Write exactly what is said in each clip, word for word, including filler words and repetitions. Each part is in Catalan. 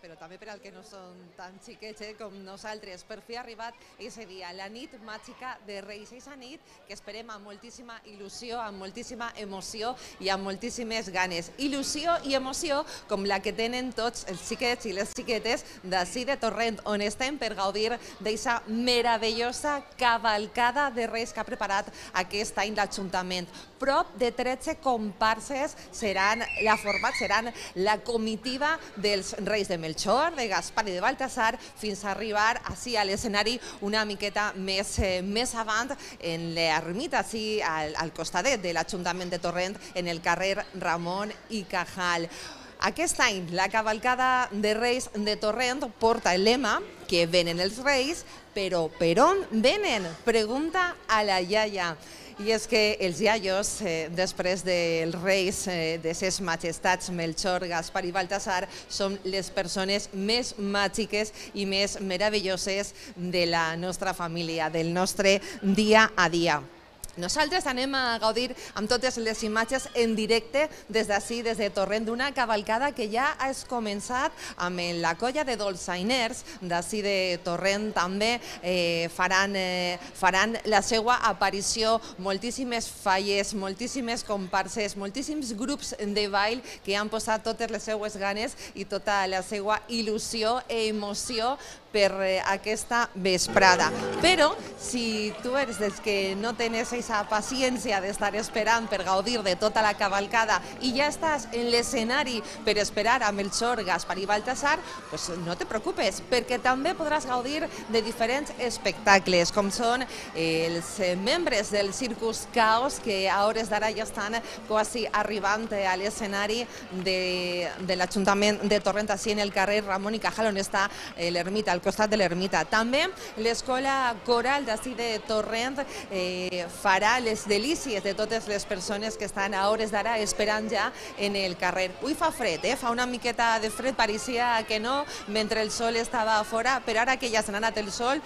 però també per al que no són tan xiquets eh, com nosaltres, per fi ha arribat aquest dia, la nit màgica de Reis, aquesta nit que esperem amb moltíssima il·lusió, amb moltíssima emoció i amb moltíssimes ganes. Il·lusió i emoció com la que tenen tots els xiquets i les xiquetes d'ací de Torrent, on estem per gaudir d'aquesta meravellosa cavalcada de Reis que ha preparat aquest any l'Ajuntament. Prop de tretze comparses seran la format, seran la comitiva dels Reis de Melchor, de Gaspar i de Baltasar, fins a arribar ací a l'escenari una miqueta més, eh, més avant en l'ermita, ací al, al costadet de l'Ajuntament de Torrent, en el carrer Ramon i Cajal. Aquest any, la cavalcada de Reis de Torrent porta el lema que venen els Reis, però per on venen? Pregunta a la iaia. I és que els iaios, eh, després dels reis eh, de ses majestats Melchor, Gaspar i Baltasar, són les persones més màgiques i més meravelloses de la nostra família, del nostre dia a dia. Nosaltres anem a gaudir amb totes les imatges en directe des d'ací, des de Torrent, d'una cavalcada que ja ha començat amb la colla de dolçainers d'ací de Torrent. També eh, faran, eh, faran la seva aparició moltíssimes falles, moltíssimes comparses, moltíssims grups de ball que han posat totes les seues ganes i tota la seva il·lusió i emoció per eh, aquesta vesprada. Però si tu eres dels que no tens aquesta paciència d'estar esperant per gaudir de tota la cavalcada i ja estàs en l'escenari per esperar a Melchor, Gaspar i Baltasar, pues no te preocupes, perquè també podràs gaudir de diferents espectacles, com són els membres del Circus Caos, que a hores d'ara ja estan quasi arribant a l'escenari de, de l'Ajuntament de Torrent, així en el carrer Ramon i Cajal, on està l'ermita, al costat de l'ermita. També l'escola coral d'ací de Torrent eh, farà les delícies de totes les persones que estan a hores d'ara esperant ja en el carrer. Avui fa fred, eh? Fa una miqueta de fred, pareixia que no, mentre el sol estava a fora, però ara que ja s'ha anat el sol,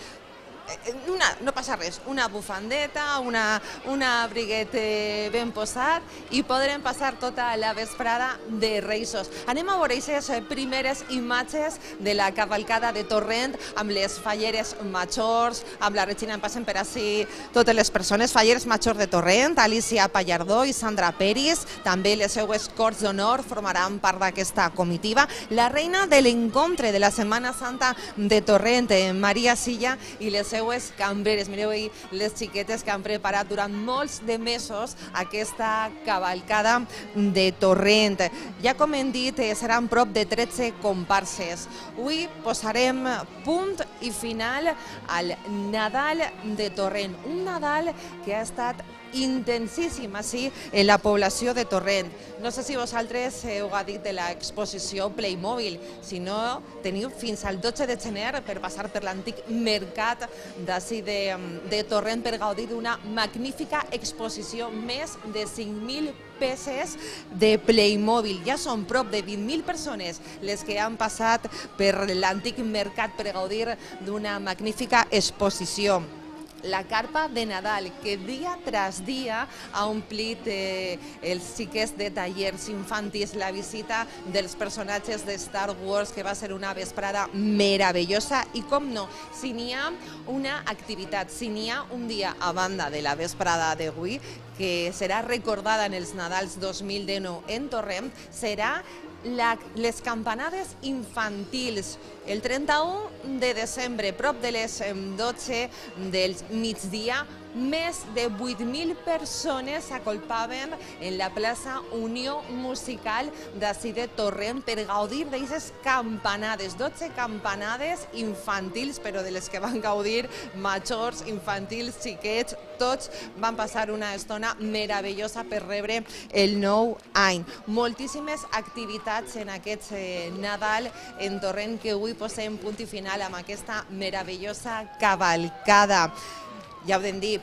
Una, no passa res, una bufandeta, una, una abriguet eh, ben posat i podrem passar tota la vesprada de Reisos. Anem a veure aquestes primeres imatges de la cavalcada de Torrent amb les falleres majors, amb la Regina, en passen per ací totes les persones, falleres majors de Torrent, Alicia Pallardó i Sandra Peris, també les seues corts d'honor formaran part d'aquesta comitiva. La reina de l'encontre de la Setmana Santa de Torrent, Maria Silla, i les seues cambreres. Mireu ahí les xiquetes que han preparat durant molts de mesos aquesta cavalcada de Torrent. Ja com hem dit, seran prop de tretze comparses. Avui posarem punt i final al Nadal de Torrent. Un Nadal que ha estat intensíssim així en la població de Torrent. No sé si vosaltres heu dit de l'exposició Playmobil, si no teniu fins al dotze de gener per passar per l'antic mercat d'ací de, de Torrent per gaudir d'una magnífica exposició, més de cinc mil peces de Playmobil. Ja són prop de vint mil persones les que han passat per l'antic mercat per gaudir d'una magnífica exposició. La carpa de Nadal, que dia tras dia ha omplit eh, els xiquets de tallers infantils, la visita dels personatges de Star Wars, que va ser una vesprada meravellosa. I com no, si n'hi ha una activitat, si n'hi ha un dia a banda de la vesprada d'avui, que serà recordada en els Nadals dos mil dinou en Torrent, serà La, les campanades infantils. El trenta-u de desembre, prop de les dotze del migdia, més de vuit mil persones s'acolpaven en la plaça Unió Musical d'ací de Torrent per gaudir d'aquestes campanades, dotze campanades infantils, però de les que van gaudir majors, infantils, xiquets, tots van passar una estona meravellosa per rebre el nou any. Moltíssimes activitats en aquest eh, Nadal en Torrent, que avui posem punt i final amb aquesta meravellosa cavalcada. Ja ho hem dit,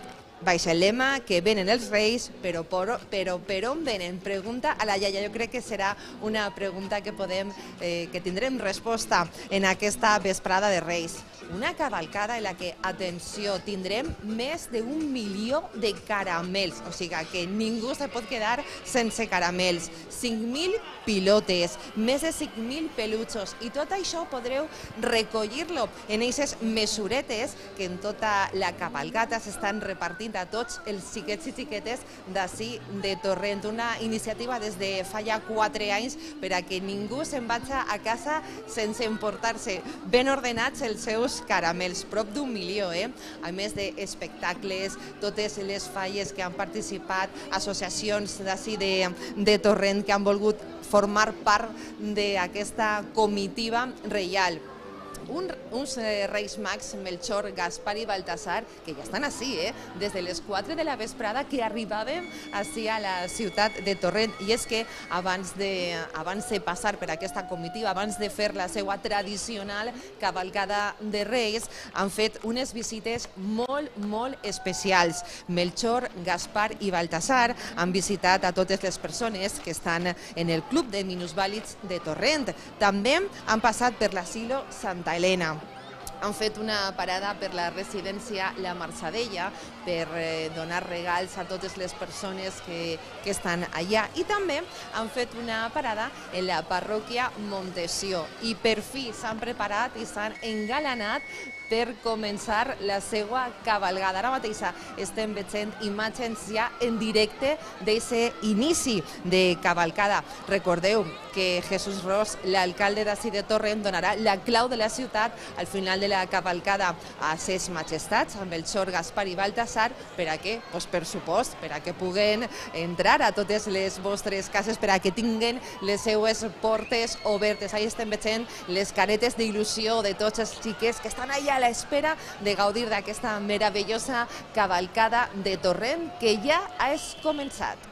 baix el lema, que venen els Reis, però, por, però per on venen? Pregunta a la iaia. Jo crec que serà una pregunta que podem, eh, que tindrem resposta en aquesta vesprada de Reis. Una cavalcada en la que, atenció, tindrem més d'un milió de caramels, o sigui que ningú se pot quedar sense caramels. cinc mil pilotes, més de cinc mil peluixos, i tot això podreu recollir-lo en aquestes mesuretes que en tota la cavalcata s'estan repartint a tots els xiquets i xiquetes d'ací de Torrent. Una iniciativa des de fa ja quatre anys per a que ningú se'n vagi a casa sense emportar-se ben ordenats els seus caramels, prop d'un milió, eh? A més d'espectacles, totes les falles que han participat, associacions d'ací de, de Torrent que han volgut formar part d'aquesta comitiva reial. Un, uns eh, Reis Mags, Melchor, Gaspar i Baltasar, que ja estan així, eh? Des de les quatre de la vesprada que arribàvem així a la ciutat de Torrent. I és que abans de, abans de passar per aquesta comitiva, abans de fer la seva tradicional cavalcada de Reis, han fet unes visites molt, molt especials. Melchor, Gaspar i Baltasar han visitat a totes les persones que estan en el Club de Minusvàlids de Torrent. També han passat per l'asilo Santa Helena. Han fet una parada per la residència La Marçadella per eh, donar regals a totes les persones que, que estan allà, i també han fet una parada en la parròquia Montessió, i per fi s'han preparat i s'han engalanat per començar la seva cavalgada. Ara mateix estem veient imatges ja en directe d'aquest inici de cavalcada. Recordeu que Jesús Ros, l'alcalde d'ací de Torrent, donarà la clau de la ciutat al final de la cavalcada a ses majestats, amb el Xor, Gaspar i Baltasar. Per a què? Pues per supost, per a que puguen entrar a totes les vostres cases, per a que tinguen les seues portes obertes. Ahí estem veient les caretes d'il·lusió de tots els xiquets que estan allà a l'espera de gaudir d'aquesta meravellosa cavalcada de Torrent que ja ha començat.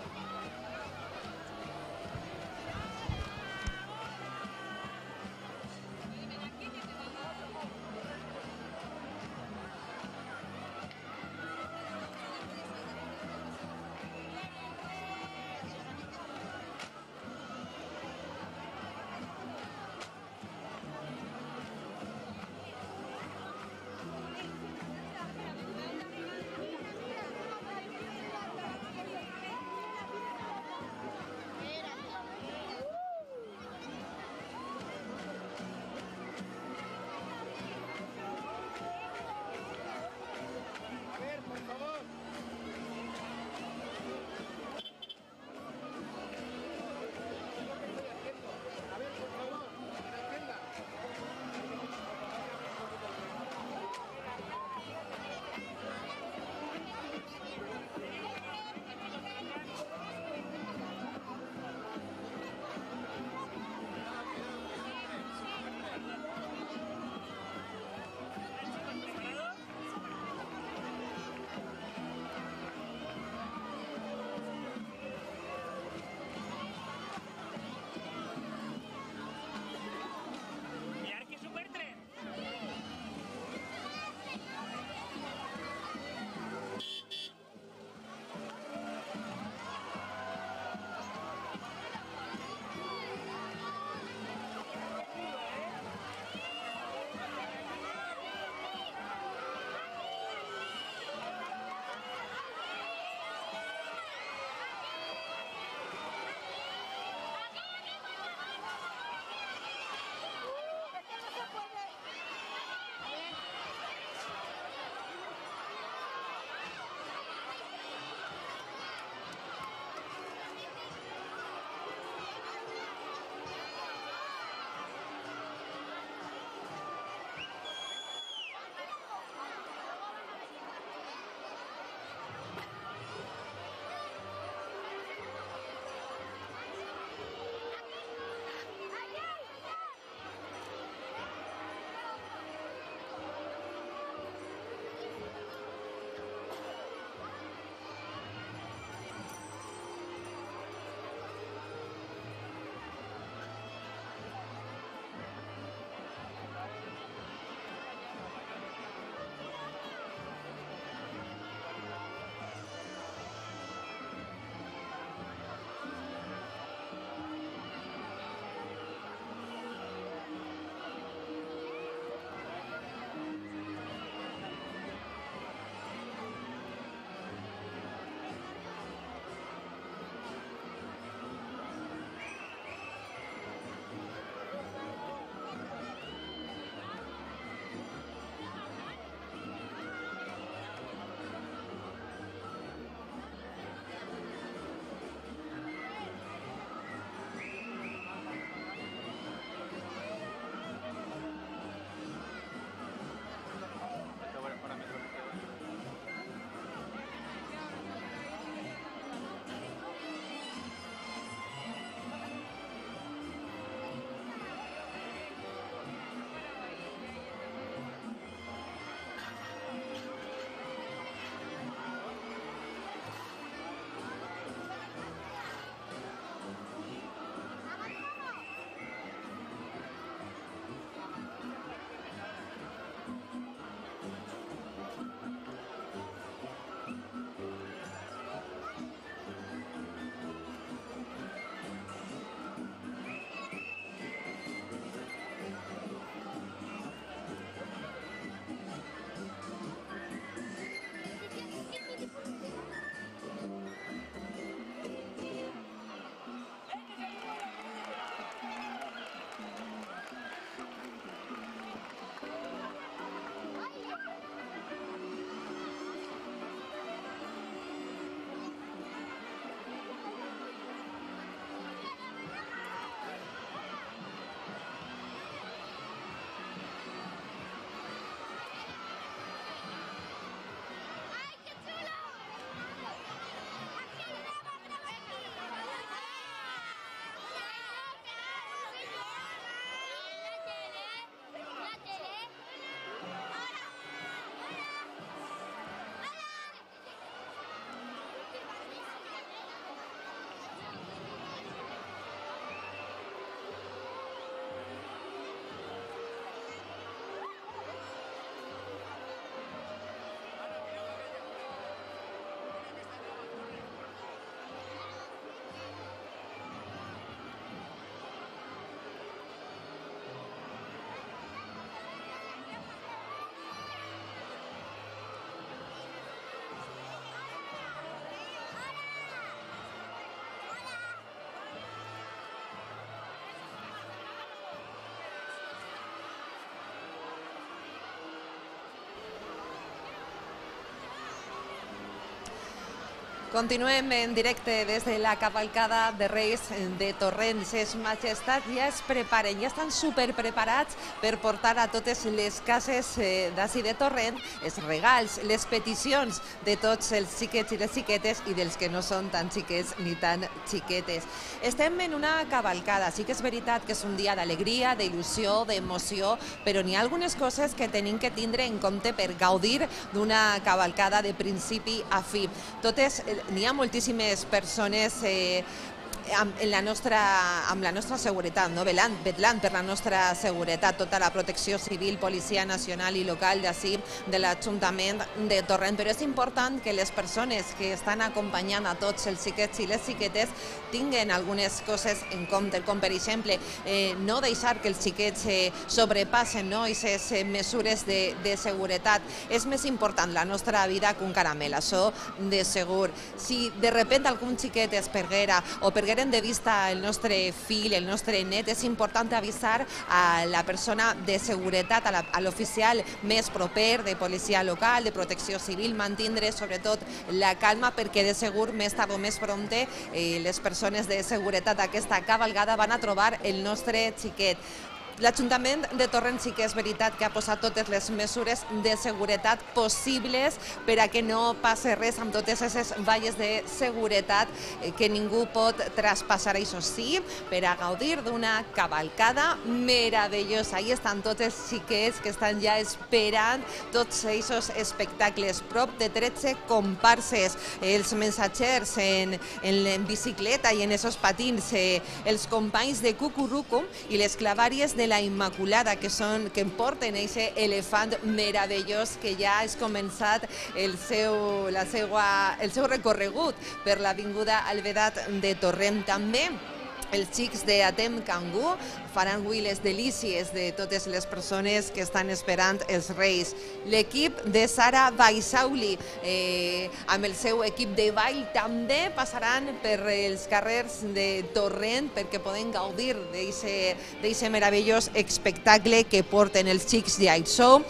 Continuem en directe des de la cavalcada de Reis de Torrent. Ses majestats ja es preparen, ja estan superpreparats per portar a totes les cases d'ací de Torrent els regals, les peticions de tots els xiquets i les xiquetes i dels que no són tan xiquets ni tan xiquetes. Estem en una cavalcada, sí que és veritat que és un dia d'alegria, d'il·lusió, d'emoció, però n'hi ha algunes coses que tenim que tindre en compte per gaudir d'una cavalcada de principi a fi. Totes n'hi ha moltíssimes persones eh, amb, en la nostra, amb la nostra seguretat, no? velant, vetllant per la nostra seguretat, tota la protecció civil, policia nacional i local d'ací, de l'Ajuntament de Torrent. Però és important que les persones que estan acompanyant a tots els xiquets i les xiquetes tinguen algunes coses en compte, com per exemple eh, no deixar que els xiquets eh, sobrepassen no? aquestes eh, mesures de, de seguretat. És més important la nostra vida que un caramel, això de segur. Si de repente algun xiquet es perguera o perguera de vista el nostre fill, el nostre net, és important avisar a la persona de seguretat, a l'oficial més proper de policia local, de protecció civil, mantindre sobretot la calma perquè de segur més tard o més prompte eh, les persones de seguretat d'aquesta cavalgada van a trobar el nostre xiquet. L'Ajuntament de Torrent sí que és veritat que ha posat totes les mesures de seguretat possibles per a que no passi res amb totes aquestes valles de seguretat que ningú pot traspassar. Això sí, per a gaudir d'una cavalcada meravellosa. Ahí estan tots els xiquets que estan ja esperant tots aquests espectacles. Prop de tretze comparses, els mensatgers en, en, en bicicleta i en esos patins, eh, els companys de Cucuruco i les clavàries de la Immaculada, que són que porten aquest elefant meravellós que ja ha començat el seu, la seua, el seu recorregut per l'Avinguda Alvedat de Torrent. També els xics d'Atem Cangú faran avui les delícies de totes les persones que estan esperant els Reis. L'equip de Sara Baisauli, eh, amb el seu equip de ball, també passaran per els carrers de Torrent perquè poden gaudir d'aquest meravellós espectacle que porten els xics d'Aixó,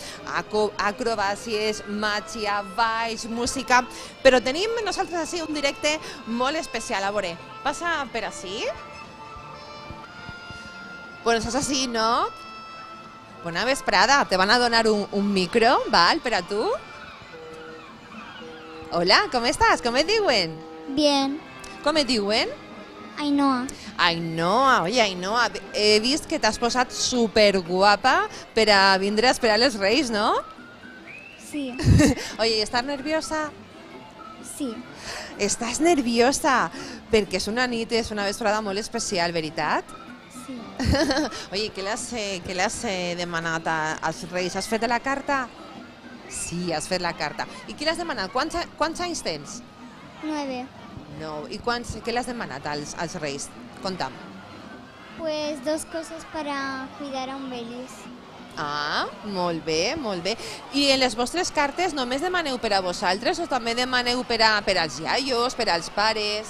acrobàcies, màgia, balls, música. Però tenim nosaltres així un directe molt especial. A veure, passa per ací? Bueno, estàs així, no? Bona vesprada. Te van a donar un, un micro, val, per a tu? Hola, com estàs? Com et diuen? Bien. Com et diuen? Ainhoa. Ainhoa, oye, Ainhoa, he vist que t'has posat superguapa per a vindre a esperar els Reis, no? Sí. Oye, ¿estás nerviosa? Sí. Estàs nerviosa perquè és una nit, és una vesprada molt especial, veritat? Sí. Oye, què l'has eh, demanat als Reis? Has fet la carta? Sí, has fet la carta. I què l'has demanat? Quants, quants anys tens? Nueve. No. I quants, què l'has demanat als, als Reis? Conta'm. Pues dos cosas para cuidar a un Belis. Ah, molt bé, molt bé. I en les vostres cartes només demaneu per a vosaltres o també demaneu per, a, per als iaios, per als pares?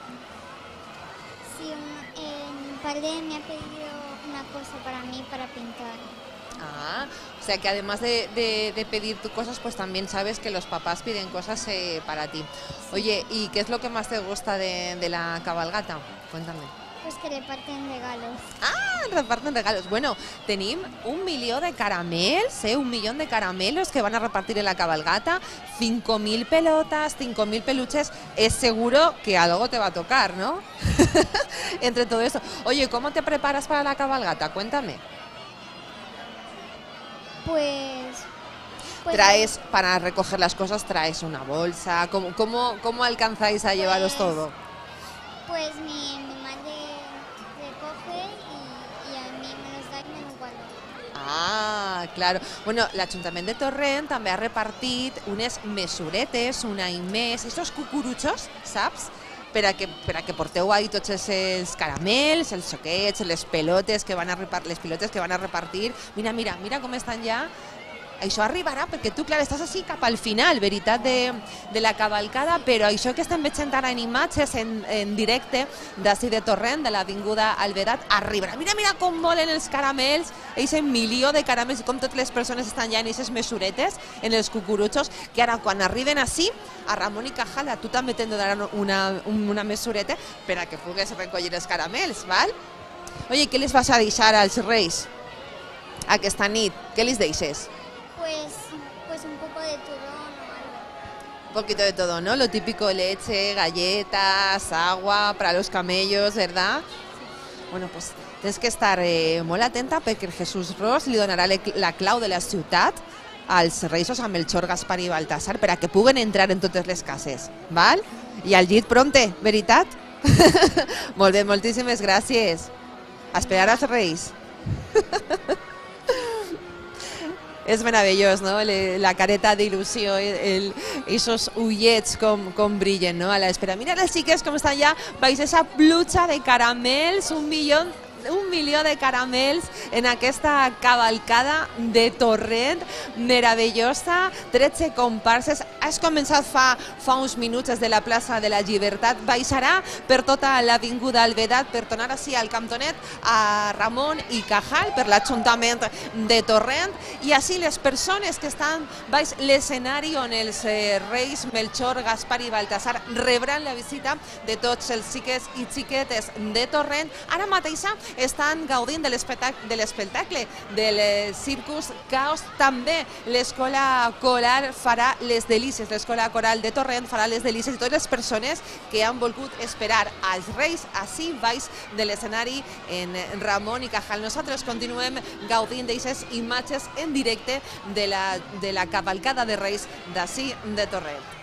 Sí, un, eh, mi padre me ha pedido una cosa para mí para pintar. Ah, o sea que además de, de, de pedir tus cosas, pues también sabes que los papás piden cosas eh, para ti. Oye, ¿y qué es lo que más te gusta de, de la cabalgata? Cuéntame. Pues que reparten regalos. Ah, reparten regalos. Bueno, tenim un milió de caramels, eh? un millón de caramelos que van a repartir en la cabalgata, cinco mil pelotas, cinco mil peluches. Es seguro que algo te va a tocar, ¿no? Entre todo eso. Oye, ¿cómo te preparas para la cabalgata? Cuéntame. Pues... pues Traes, para recoger las cosas, traes una bolsa. ¿Cómo, cómo, cómo alcanzáis a llevaros Pues- todo? Pues mi, mi madre recoge y, y a mí me los da y me los guardo. Ah, claro. Bueno, l'Ajuntament de Torrent també ha repartit unes mesuretes, una i més, estos cucurutxos, saps? Per a que, per a que porteu ahí tots els caramels, els xoquets, les pelotes que van a repartir, les pilotes que van a repartir. Mira, mira, mira com estan ja això arribarà perquè tu, clar, estàs així cap al final, veritat, de, de la cavalcada, però això que estem veient ara en imatges en, en directe d'ací de Torrent, de l'Avinguda Alvedat, arribarà. Mira, mira com volen els caramels, aquest milió de caramels, com totes les persones estan ja en aquestes mesuretes, en els cucurutxos, que ara quan arriben així, a Ramon i Cajal, a tu també t'hem de donar una, una mesureta per a que pugues recollir els caramels, val? Oye, què les vas a deixar als reis aquesta nit? Què les deixes? Pues, pues un poco de turrón o algo. Un poquito de todo, ¿no? Lo típico, leche, galletas, agua para los camellos, ¿verdad? Sí. Bueno, pues tens que estar eh, molt atenta perquè el Jesús Ros li donarà la clau de la ciutat als reis a Melchor, Gaspar i Baltasar per a que puguen entrar en totes les cases, val? I al llit pronte, veritat? Molt bé, moltíssimes gràcies. A esperar als reis. És meravellós, no? La careta d'il·lusió, esos ullets com, com brillen, no? A l'espera. Mira les xiques com estan ja, veus esa pluja de caramels, un milió un milió de caramels en aquesta cavalcada de Torrent meravellosa, tretze comparses. Has començat fa, fa uns minuts des de la plaça de la Llibertat, baixarà per tota l'avinguda Alvedat per tornar així al cantonet a Ramon i Cajal per l'Ajuntament de Torrent, i així les persones que estan baix l'escenari on els eh, reis Melchor, Gaspar i Baltasar rebran la visita de tots els xiques i xiquetes de Torrent. Ara mateix estan gaudint de l'espectacle del Circus Caos. També l'escola coral farà les delícies, l'escola coral de Torrent farà les delícies, i totes les persones que han volgut esperar als reis així baix de l'escenari en Ramon i Cajal. Nosaltres continuem gaudint d'aquestes imatges en directe de la, de la cavalcada de reis d'ací de Torrent.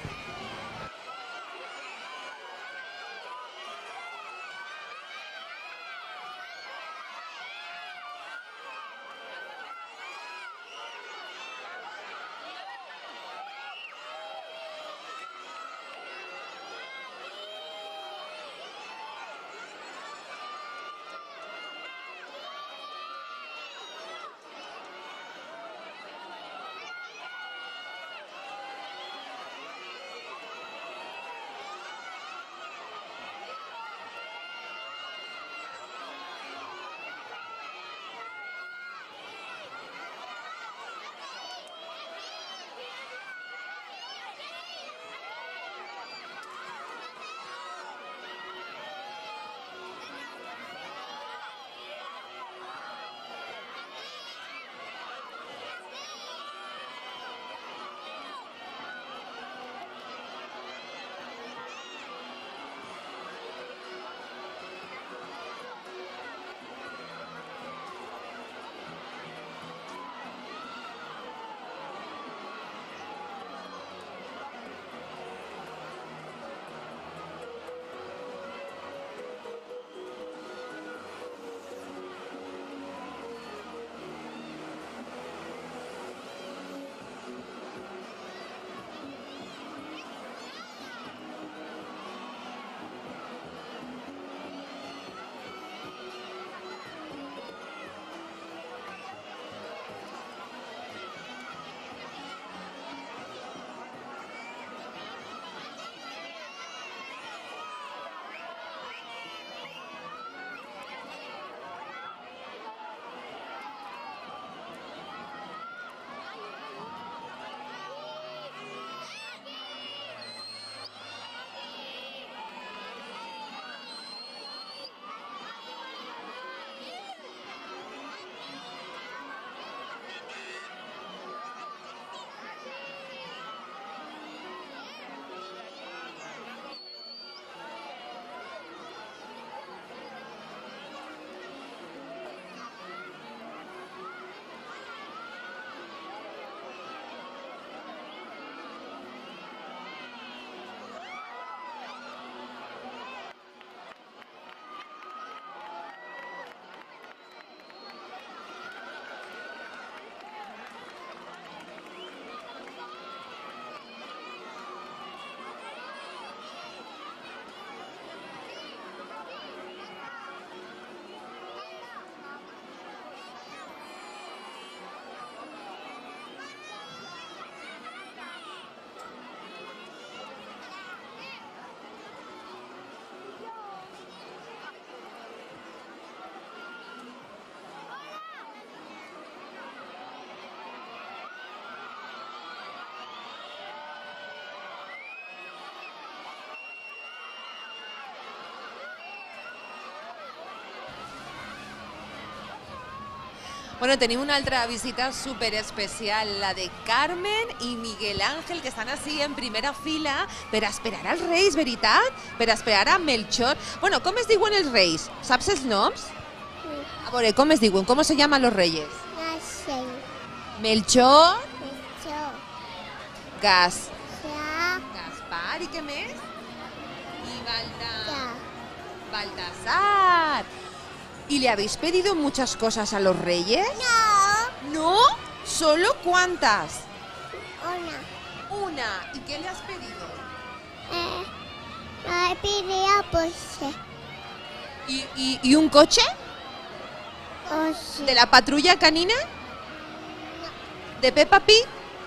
Bueno, tenim una altra visita super especial, la de Carmen i Miguel Ángel, que estan així en primera fila per esperar als Reis, veritat? Per esperar a Melchor. Bueno, com es diuen els Reis? Saps els noms? Sí. A veure, com es diuen? Com se llaman los Reyes? No sé. Melchor, Eso. Gas, Ya. Gaspar, ¿y qué més? Y Balda... Ya. Baltasar. ¿Y le habéis pedido muchas cosas a los Reyes? No. ¿No? ¿Solo cuántas? Una. Una. ¿Y qué le has pedido? Eh. No pedido pues. ¿Y, y, y un coche? O sí. ¿De la patrulla canina? ¿De Peppa Pig?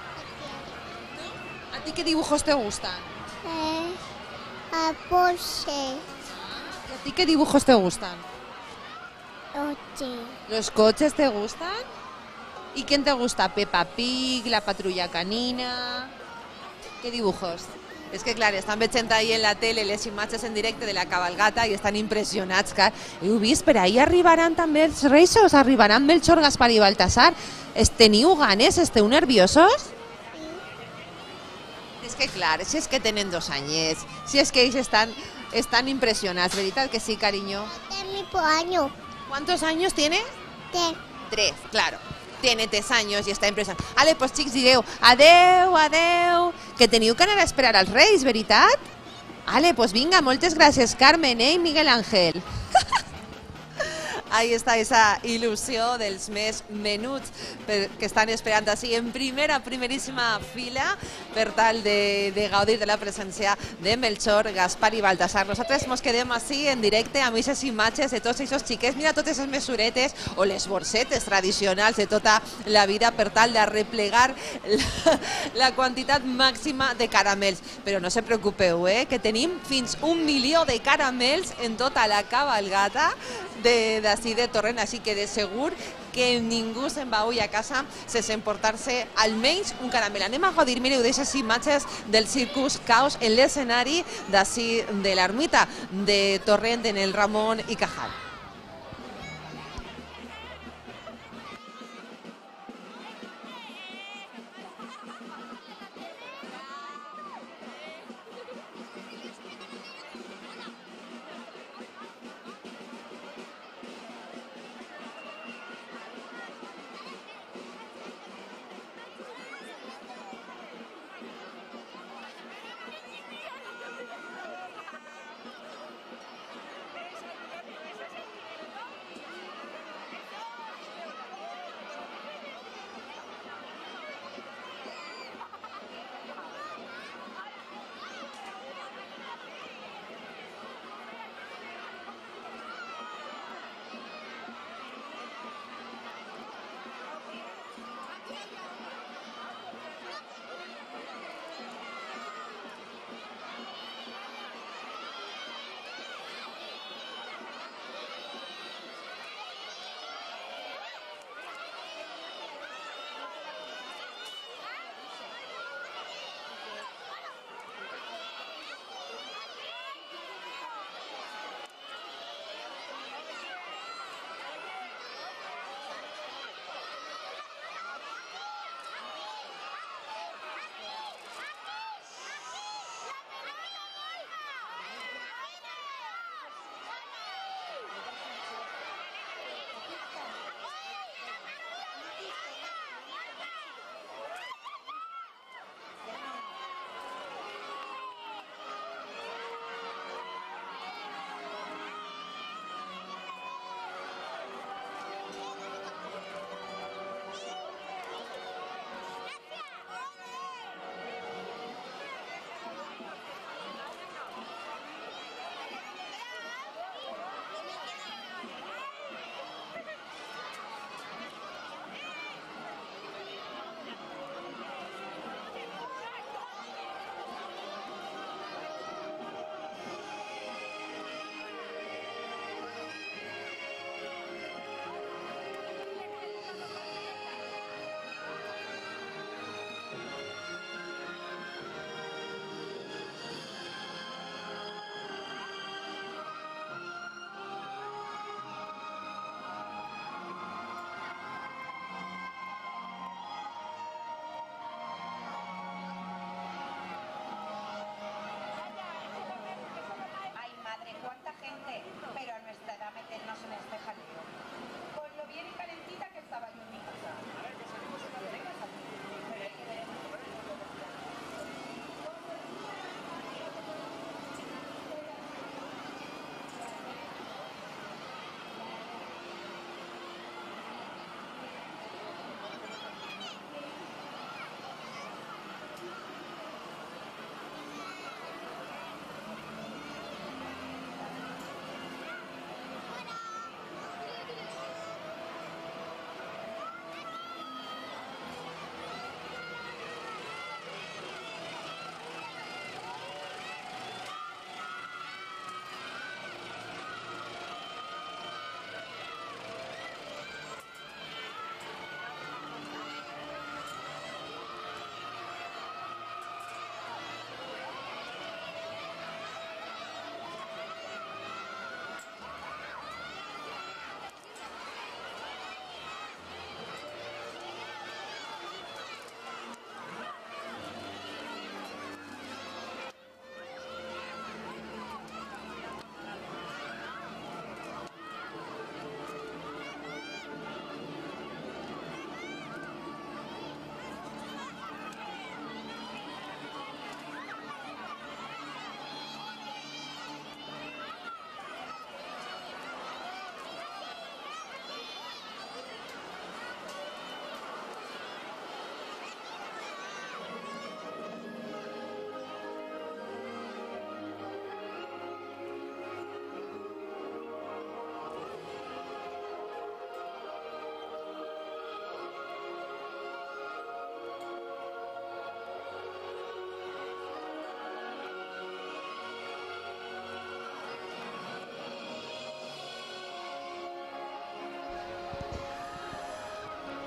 ¿A ti qué dibujos te gustan? Eh. A pues. ¿Y a ti qué dibujos te gustan? Oye. ¿Los coches te gustan? ¿Y quién te gusta? ¿Peppa Pig, la patrulla canina? ¿Qué dibujos? És que, clar, estan veient ahir en la tele les imatges en directe de la cabalgata i estan impressionats, clar. Heu vist, per ahir arribaran també els Reis, arribaran Melchor, Gaspar i Baltasar. Es teniu ganes? Esteu nerviosos? És que, clar, si és que tenen dos anyets, si és que ells estan, estan impressionats, veritat que sí, cariño? Tengo por año. ¿Cuántos años tienes? Te. Tres, claro. Tiene tres años i està impressionat. Ale, pues xics, digueu adeu, adeu, que teniu que anar a esperar als Reis, veritat? Ale, pues vinga, moltes gràcies, Carmen, eh, i Miguel Ángel. Ahí està esa il·lusió dels més menuts que estan esperant així en primera, primeríssima fila per tal de, de gaudir de la presència de Melchor, Gaspar i Baltasar. Nosaltres ens quedem així en directe amb aquestes imatges de tots aquests xiquets. Mira totes les mesuretes o les borsetes tradicionals de tota la vida per tal de replegar la, la quantitat màxima de caramels. Però no se preocupeu, eh, que tenim fins un milió de caramels en tota la cabalgata de, de així de Torrent, així que de segur que ningú se'n va avui a casa sense emportar-se almenys un caramel. Anem a gaudir, mireu, d'aquestes imatges del Circus Caos en l'escenari d'ací de l'ermita de Torrent en el Ramon i Cajal.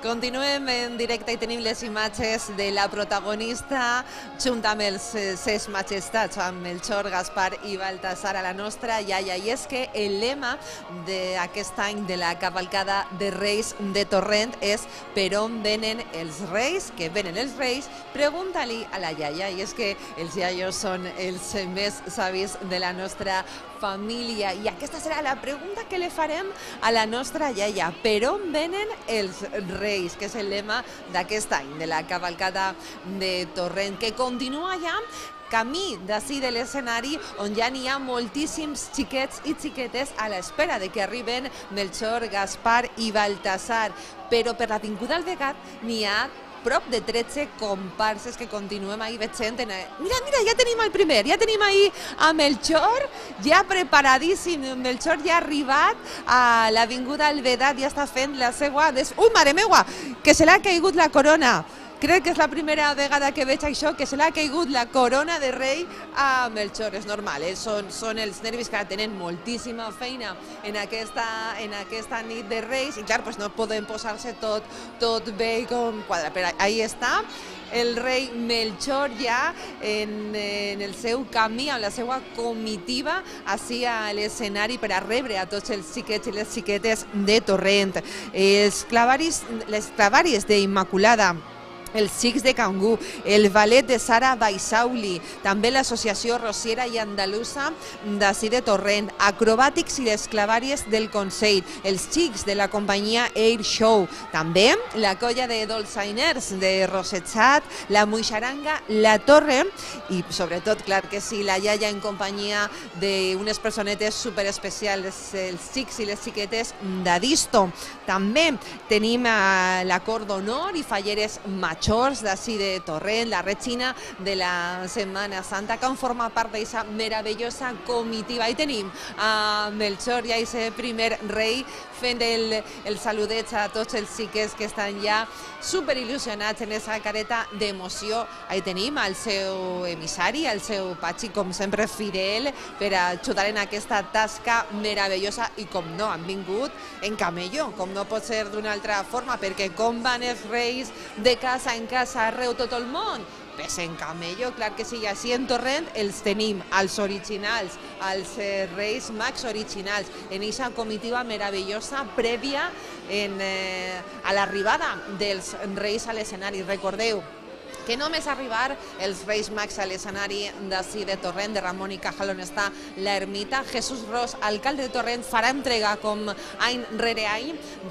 Continuem en directe i tenim les imatges de la protagonista junt amb els ses majestats, amb Melchor, Gaspar i Baltasar, a la nostra iaia. I és que el lema d'aquest any de la cavalcada de Reis de Torrent és per on venen els reis, que venen els reis, pregunta-li a la iaia. I és que els iaios són els més savis de la nostra família. I aquesta serà la pregunta que li farem a la nostra iaia. Per on venen els reis? Que és el lema d'aquest any de la cavalcada de Torrent, que continua ja camí d'ací de l'escenari, on ja n'hi ha moltíssims xiquets i xiquetes a l'espera de que arriben Melchor, Gaspar i Baltasar. Però per l'Avinguda Alvegat n'hi ha prop de tretze comparses que continuem ahir veient. Mira, mira, ja tenim el primer, ja tenim ahir a Melchor, ja preparadíssim. Melchor ja ha arribat a l'Avinguda Alvegat, ja està fent la seva... Des... Ui, mare meua, que se l'ha caigut la corona. Crec que és la primera vegada que veig això, que se l'ha caigut la corona de rei a Melchor. És normal, eh? són, són els nervis que tenen moltíssima feina en aquesta, en aquesta nit de Reis, i clar, pues no poden posar-se tot, tot bé com quadra. Però ahí està el rei Melchor ja en, en el seu camí, amb la seva comitiva, ací a l'escenari per a rebre a tots els xiquets i les xiquetes de Torrent. Els clavaris, les clavàries d'Immaculada, els xics de Cangú, el ballet de Sara Baisauli, també l'associació Rosiera i Andalusa d'ací de Torrent, acrobàtics i les clavàries del Consell, els xics de la companyia Air Show, també la colla de dolçainers de Rossetxat, la Muixaranga, la Torre i sobretot, clar que sí, la iaia en companyia d'unes personetes superespecials, els xics i les xiquetes d'Adisto. També tenim la cor d'honor i falleres majors d'ací de Torrent, la Regina de la Setmana Santa, que en forma part d'aquesta meravellosa comitiva. I tenim a Melchor, ja aquest primer rei, fent el, el saludeig a tots els xiquets que estan ja superil·lusionats en aquesta careta d'emoció. Ahí tenim al seu emissari, al seu patxi, com sempre fidel, per ajudar en aquesta tasca meravellosa. I com no, han vingut en camello, com no pot ser d'una altra forma, perquè com van els reis de casa en casa arreu tot el món? Pues en camello, clar que sí, i així en Torrent els tenim, als originals, als eh, Reis Mags originals, en aquesta comitiva meravellosa prèvia en, eh, a l'arribada dels reis a l'escenari. Recordeu que només arribar els Reis Mags a l'escenari d'ací de Torrent, de Ramon i Cajal, on està l'ermita, Jesús Ros, alcalde de Torrent, farà entrega com any rere any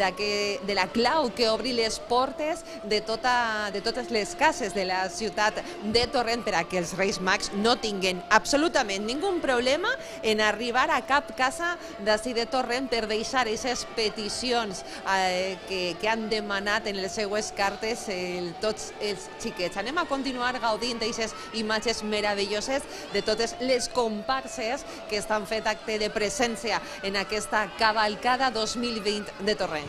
de la clau que obri les portes de, tota, de totes les cases de la ciutat de Torrent, per a que els Reis Mags no tinguin absolutament ningú problema en arribar a cap casa d'ací de Torrent per deixar aquestes peticions eh, que, que han demanat en les seues cartes eh, tots els xiquets. Anem a continuar gaudint d'aquestes imatges meravelloses de totes les comparses que estan fet acte de presència en aquesta cavalcada dos mil vint de Torrent.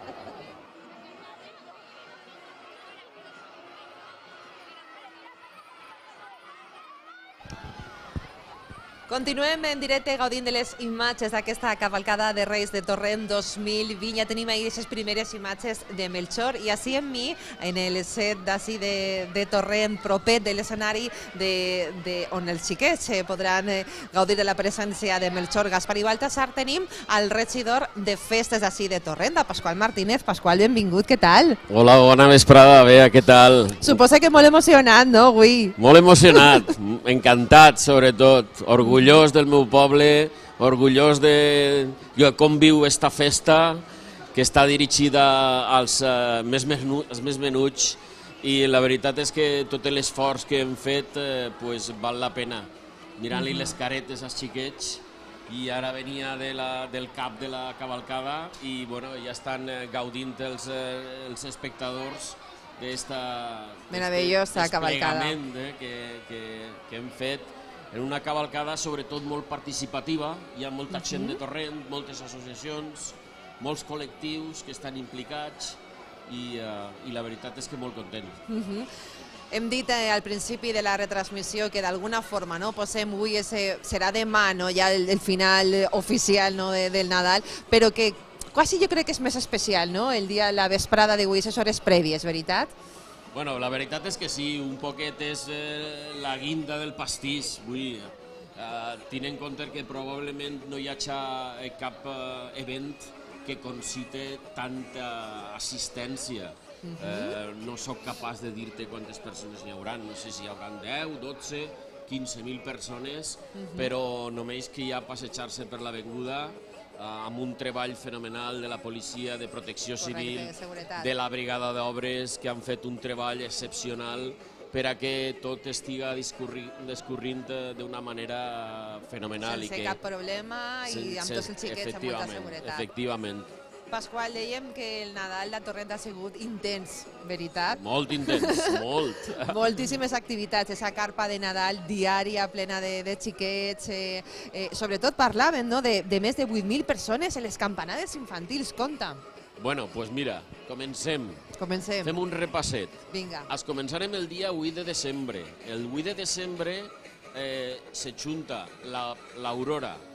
Continuem en directe gaudint de les imatges d'aquesta cavalcada de Reis de Torrent dos mil vint. Ja tenim ahir aquestes primeres imatges de Melchor i així en mi, en el set d'ací de, de Torrent, propet de l'escenari de, de, on els xiquets eh, podran eh, gaudir de la presència de Melchor, Gaspar i Baltasar, tenim al regidor de festes d'ací de Torrent, a Pasqual Martínez. Pasqual, benvingut, què tal? Hola, bona vesprada, Bea, què tal? Suposa que molt emocionat, no, avui? Molt emocionat, encantat, sobretot, orgullós del meu poble, orgullós de com viu esta festa, que està dirigida als uh, més, menu, als més menuts, i la veritat és que tot l'esforç que hem fet eh, pues, val la pena. Mirant-li les caretes als xiquets, i ara venia de la, del cap de la cavalcada i bueno, ja estan eh, gaudint els, eh, els espectadors d'esta meravellosa cavalcada eh, que, que, que hem fet en una cavalcada sobretot molt participativa. Hi ha molta gent de Torrent, moltes associacions, molts col·lectius que estan implicats i, uh, i la veritat és que molt content. Uh-huh. Hem dit eh, al principi de la retransmissió que d'alguna forma no, posem avui, ese, serà demà no, ja el, el final oficial no, de, del Nadal, però que quasi jo crec que és més especial, no? El dia, la vesprada d'avui, aquestes hores prèvies, veritat? Bueno, la veritat és que sí, un poquet és eh, la guinda del pastís. Vull, eh, tenint en compte que probablement no hi hagi cap eh, event que concite tanta assistència. Eh, no sóc capaç de dir-te quantes persones hi haurà, no sé si hi haurà deu, dotze, quinze mil persones, però només que hi ha passejar-se per l'avinguda amb un treball fenomenal de la policia, de protecció civil, de la brigada d'obres, que han fet un treball excepcional per a que tot estigui discorrint d'una manera fenomenal. Sense cap problema i amb tots els xiquets amb molta seguretat. Efectivament. Pasqual, dèiem que el Nadal de Torrent ha sigut intens, veritat? Molt intens, molt. Moltíssimes activitats, aquesta carpa de Nadal diària plena de, de xiquets, eh, eh, sobretot parlaven no, de, de més de vuit mil persones en les campanades infantils, compta. Bueno, doncs pues mira, comencem. Comencem. Fem un repasset. Vinga. Es començarem el dia vuit de desembre. El vuit de desembre eh, se junta l'Aurora, la,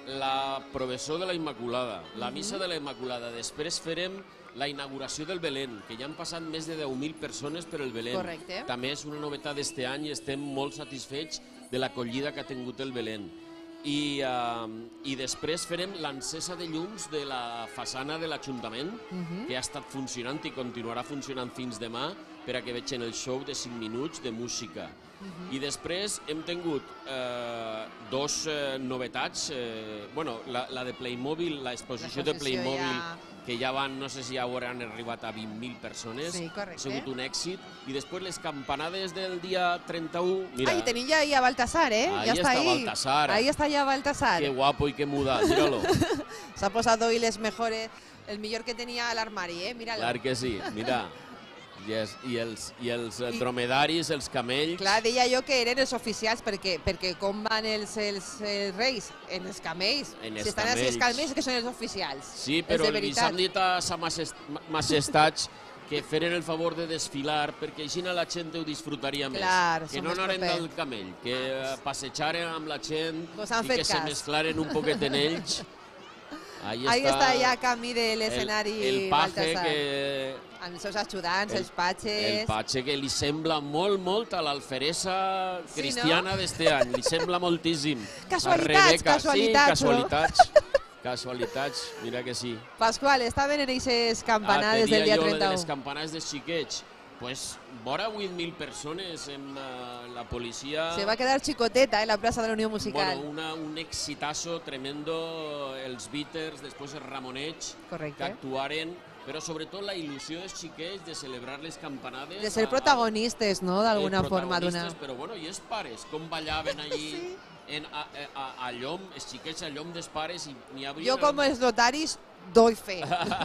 la Provessó de la Immaculada, la Missa de la Immaculada. Després farem la inauguració del Belén, que ja han passat més de deu mil persones per el Belén. Correcte. També és una novetat d'este any i estem molt satisfets de l'acollida que ha tingut el Belén. I, uh, i després farem l'encesa de llums de la façana de l'Ajuntament, uh-huh. que ha estat funcionant i continuarà funcionant fins demà per a que vegin el show de cinc minuts de música. Uh-huh. I després hem tingut eh, dos eh, novetats, eh, bueno, la, la de Playmobil, l'exposició de Playmobil, ja... que ja van, no sé si ja hauran arribat a vint mil persones, sí, correcte. Ha sigut un èxit, i després les campanades del dia trenta-u, mira... Ai, tenim ja ahí a Baltasar, eh? Ahí ja està, està ahí. Baltasar. Ahí està ja Baltasar. Qué guapo y qué muda, míralo. S'ha posat hoy les mejores, el millor que tenia a l'armari, eh? Míralo. Clar que sí, mira. I, es, i, els, i els I, dromedaris, els camells... Clar, deia jo que eren els oficials, perquè, perquè com van els, els, els reis? En els camells. En els si estan camells. així els camells, que són els oficials. Sí, però els han dit a sa majestats que feren el favor de desfilar, perquè així la gent ho disfrutaria més. Clar, que no anaren del camell, que passejaren amb la gent pues i que cas. Se mesclaren un poquet en ells. Ahí, Ahí està, està ja camí de l'escenari el, el paje Baltasar. Que... Amb els seus ajudants, el, els patges... El patge que li sembla molt, molt a l'alferesa sí, cristiana no? d'este any. Li sembla moltíssim. Casualitats, casualitats. Sí, casualitats. No? Casualitats, mira que sí. Pasqual, estaven en aquestes campanades ah, del dia jo trenta-u. De les campanades dels xiquets. Pues, vora vuit mil persones en uh, la policia... Se va quedar xicoteta, eh, la plaça de la Unió Musical. Bueno, una, un exitazo tremendo, els Beaters, després el Ramoneig, correcte. Que actuaren, però sobretot la il·lusió dels xiquets de celebrar les campanades... De ser a, protagonistes, no?, d'alguna forma. Però bueno, i els pares, com ballaven allí... sí. En, a, a, a llom, els xiquets a llom dels pares i n'hi havia... Jo com els notaris doy fe.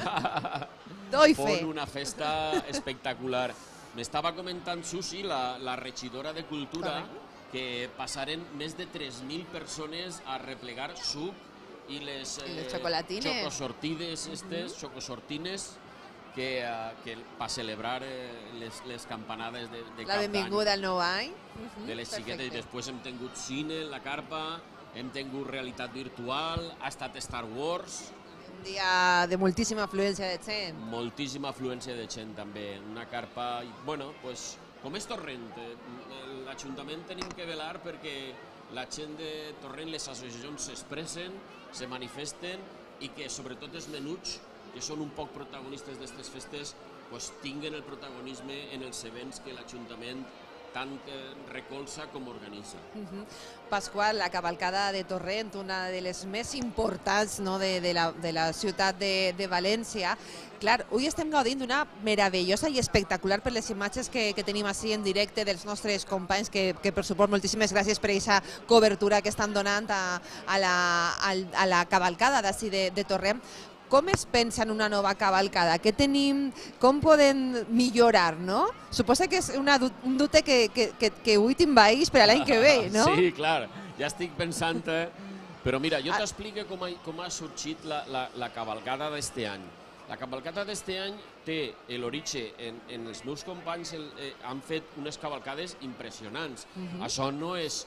doy fe. Fon una festa espectacular. M'estava comentant Susi, la, la regidora de Cultura, correcte. Que passaren més de tres mil persones a replegar suc i les, I les xocolatines. xocosortides estes, uh-huh. xocosortines, que, uh, que per celebrar eh, les, les campanades de, de La cap d'any benvinguda al nou any. de les xiquetes, i després hem tingut cine, la carpa, hem tingut realitat virtual, ha estat Star Wars, Un dia de moltíssima afluència de gent. moltíssima afluència de gent també, una carpa, i, bueno, pues, com és Torrent, eh, l'Ajuntament tenim que velar perquè la gent de Torrent, les associacions s'expressen, se manifesten i que sobretot els menuts, que són un poc protagonistes d'aquestes festes, pues, tinguen el protagonisme en els events que l'Ajuntament tant eh, recolza com organitza. Uh-huh. Pasqual, la cavalcada de Torrent, una de les més importants, no, de, de, la, de la ciutat de, de València. Clar, avui estem gaudint d'una meravellosa i espectacular per les imatges que, que tenim així en directe dels nostres companys, que, que per suport moltíssimes gràcies per aquesta cobertura que estan donant a, a, la, a, a la cavalcada d'ací de, de Torrent. Com es pensa en una nova cavalcada? Què tenim? Com podem millorar, no? Suposa que és una, un dubte que, que, que, que avui t'envaeix per a l'any que ve, no? Sí, clar, ja estic pensant, eh? Però mira, jo t'explico com, ha, com ha sorgit la, la, la cavalcada d'este any. La cavalcada d'este any té l'origen en, en els meus companys, el, eh, han fet unes cavalcades impressionants. Uh-huh. Això no és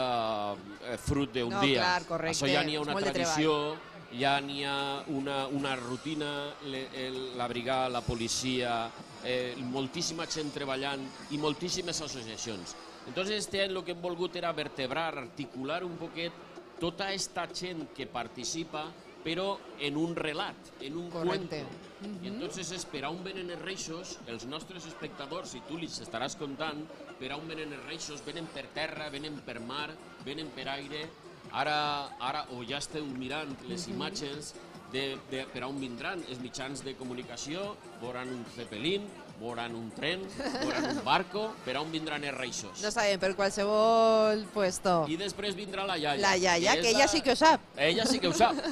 eh, fruit d'un no, dia. Clar, correcte. Això ja n'hi ha una Molt tradició, ja n'hi ha una, una rutina, le, el, la brigada, la policia, eh, moltíssima gent treballant i moltíssimes associacions. Entonces, este any el que hem volgut era vertebrar, articular un poquet tota aquesta gent que participa, però en un relat, en un Correcte. cuento. I entonces és per a on venen els reixos, els nostres espectadors, i tu li estaràs contant, per a on venen els reixos, venen per terra, venen per mar, venen per aire. Ara, ara o ja esteu mirant les imatges de, de per a on vindran els mitjans de comunicació, veuran un Zeppelin, veuran un tren, veuran un barco, per a on vindran els reixos. No sabem, per qualsevol puesto. I després vindrà la iaia. La iaia, que és ella la- sí que ho sap. Ella sí que ho sap.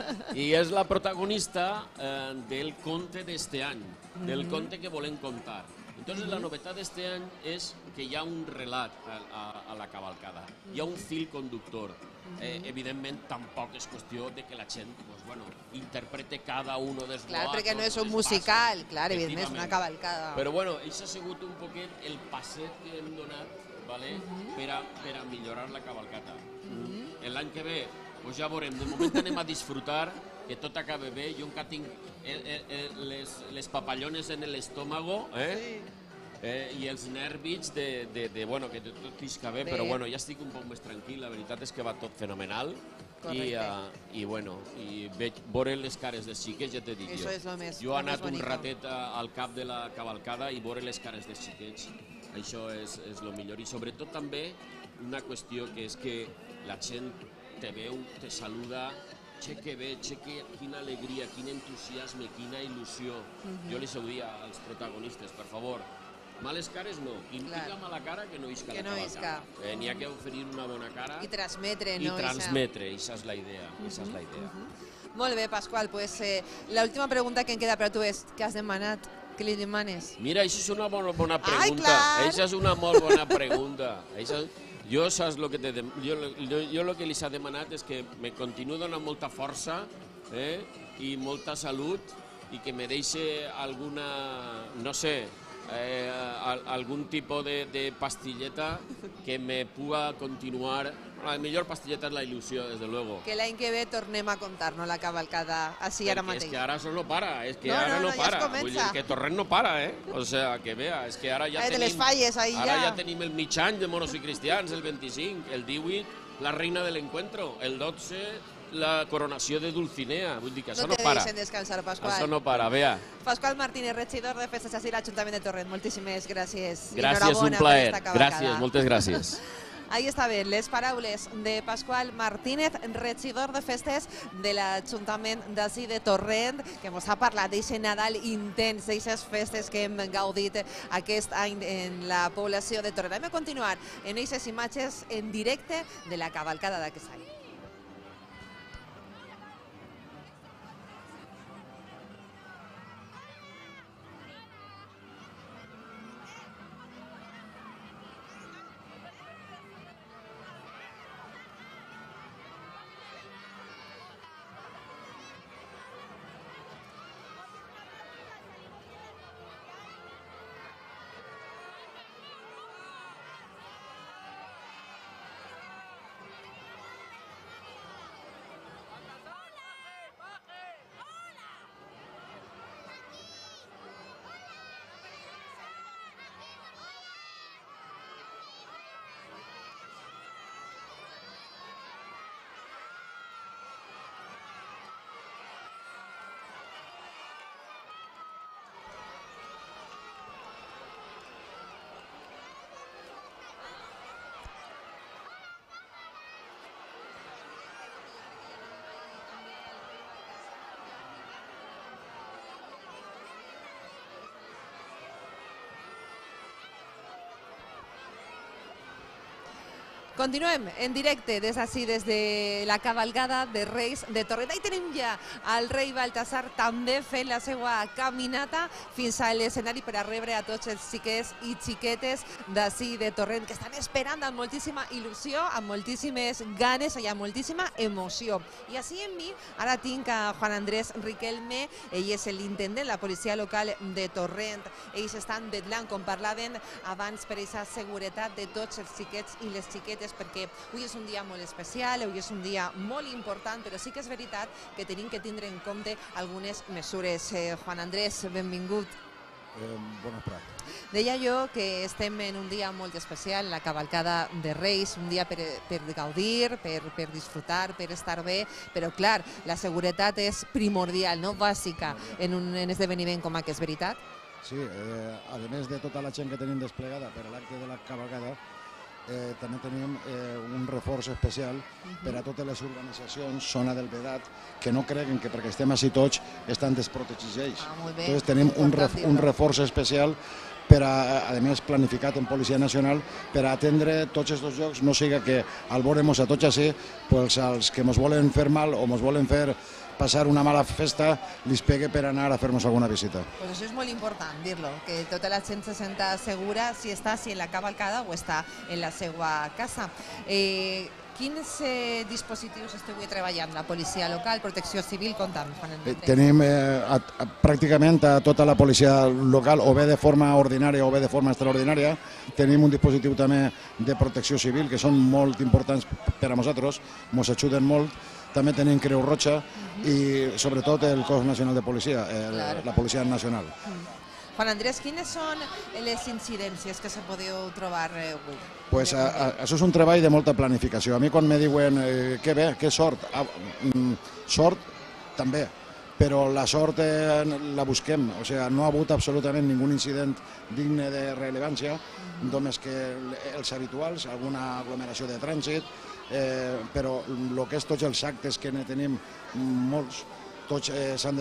I és la protagonista eh, del conte d'este any, del conte que volem contar. Entonces, la novetat d'este any és que hi ha un relat a, a, a la cavalcada, hi ha un fil conductor. Eh, evidentment, tampoc és qüestió de que la gent pues, bueno, interprete cada un dels Clar, boatos, perquè no és un les musical, passes, clar, evidentment, és una efectivament. cavalcada. Però bueno, això ha sigut un poquet el passet que hem donat, vale? per, a, per a millorar la cavalcata. L'any que ve pues ja veurem, de moment anem a disfrutar, que tot acabe bé. Jo encara tinc el, el, el, les, les papallones en l'estómago, eh? Eh, i els nervis de, de, de bueno, que tot isca bé, Bé. però bueno, ja estic un poc més tranquil, la veritat és que va tot fenomenal. I, Correcte. uh, i bueno, i veig, veure les cares dels xiquets, ja t'he dit Eso jo. és lo més- jo lo he anat més un bonito. ratet a- al cap de la cavalcada i veure les cares dels xiquets, això és, és el millor. I sobretot també una qüestió que és que la gent te veu, te saluda, che que bé, che que, quina alegria, quin entusiasme, quina il·lusió. Jo li heu dit als protagonistes, per favor, males cares no, qui Clar. tinga mala cara que no isca Que la no cavalcada. isca. Eh, N'hi ha que oferir una bona cara I transmetre, i no? transmetre, i això és la idea, això és la idea. Esa- Molt bé, Pasqual, pues, eh, l'última pregunta que em queda per a tu és què has demanat? Què li demanes? Mira, això és una bona, bona Ai, pregunta. clar. Això és una molt bona pregunta. Això, jo saps lo que te, dem- jo, jo, jo lo que li s'ha demanat és que me continuï donant molta força eh, i molta salut i que me deixi alguna, no sé, eh, al- algun tipus de, de pastilleta que me puga continuar. La millor pastilleta és la il·lusió, des de luego. Que l'any que ve tornem a contar-nos la cavalcada així ara Perquè mateix. és que ara això no para, és que No, ara no, no, no, ja es para. comença. Vull dir, que Torrent no para, eh? O sea, que vea, és que ara ja Ai, de tenim... les falles, ahí ara ja. ja tenim el mig any de moros i cristians, el vint-i-cinc, el divuit, la reina de l'encuentro, el dotze, la coronació de Dulcinea. Vull dir que això No no, te para. deixen descansar, Pasqual. Això no para, vea. Pasqual Martínez, regidor de Festes així a l'Ajuntament de Torrent. Moltíssimes gràcies. I Gràcies, un enhorabona per plaer. esta cavalcada. Gràcies, moltes gràcies. Ahí està bé, les paraules de Pasqual Martínez, regidor de Festes de l'Ajuntament d'ací de Torrent, que ens ha parlat d'aquest Nadal intens, d'aquestes festes que hem gaudit aquest any en la població de Torrent. Hem de continuar en aquestes imatges en directe de la cavalcada d'aquest any. Continuem en directe des d'ací, des de la cavalgada de Reis de Torrent. I tenim ja el rei Baltasar també fent la seva caminata fins a l'escenari per a rebre a tots els xiquets i xiquetes d'ací de Torrent, que estan esperant amb moltíssima il·lusió, amb moltíssimes ganes i amb moltíssima emoció. I així en mi, ara tinc a Juan Andrés Riquelme, ell és l'intendent, la policia local de Torrent. Ells estan vetllant, com parlaven abans, per aquesta seguretat de tots els xiquets i les xiquetes, perquè avui és un dia molt especial, avui és un dia molt important, però sí que és veritat que tenim que tindre en compte algunes mesures. Eh, Juan Andrés, benvingut. Eh, bona prat. Deia jo que estem en un dia molt especial, la cavalcada de Reis, un dia per, per gaudir, per, per disfrutar, per estar bé, però clar, la seguretat és primordial, no? Bàsica en un en esdeveniment com aquest, és veritat? Sí, eh, a més de tota la gent que tenim desplegada per a l'acte de la cavalcada, Eh, també tenim eh, un reforç especial per a totes les organitzacions zona del Vedat que no creguen que perquè estem així tots estan desprotegits ells. Ah, molt bé. Entonces tenim un, ref, un reforç especial per a, a més planificat en Policia Nacional per a atendre tots aquests llocs, no siga que al veure-nos a tots així, pues, els que ens volen fer mal o ens volen fer passar una mala festa, li pegue per anar a fer-nos alguna visita. Pues això és molt important dir-lo, que tota la gent se senta segura si està si en la cavalcada o està en la seva casa. Eh, quins eh, dispositius esteu treballant? La policia local, protecció civil, compta'm. Eh, tenim eh, a, a, pràcticament a tota la policia local, o bé de forma ordinària o bé de forma extraordinària. Tenim un dispositiu també de protecció civil, que són molt importants per a nosaltres, ens ajuden molt. També tenim Creu Roja i sobretot el Cos Nacional de Policia, el, la Policia Nacional. Juan Andrés, quines són les incidències que se podeu trobar avui? Pues, a, a, això és un treball de molta planificació. A mi quan me diuen eh, que bé, que sort, ah, mm, sort també, però la sort eh, la busquem. O sigui, no ha hagut absolutament ningú incident digne de rellevància, només que els habituals, alguna aglomeració de trànsit, Eh, però el que és tots els actes que ne tenim molts, tots eh, s'han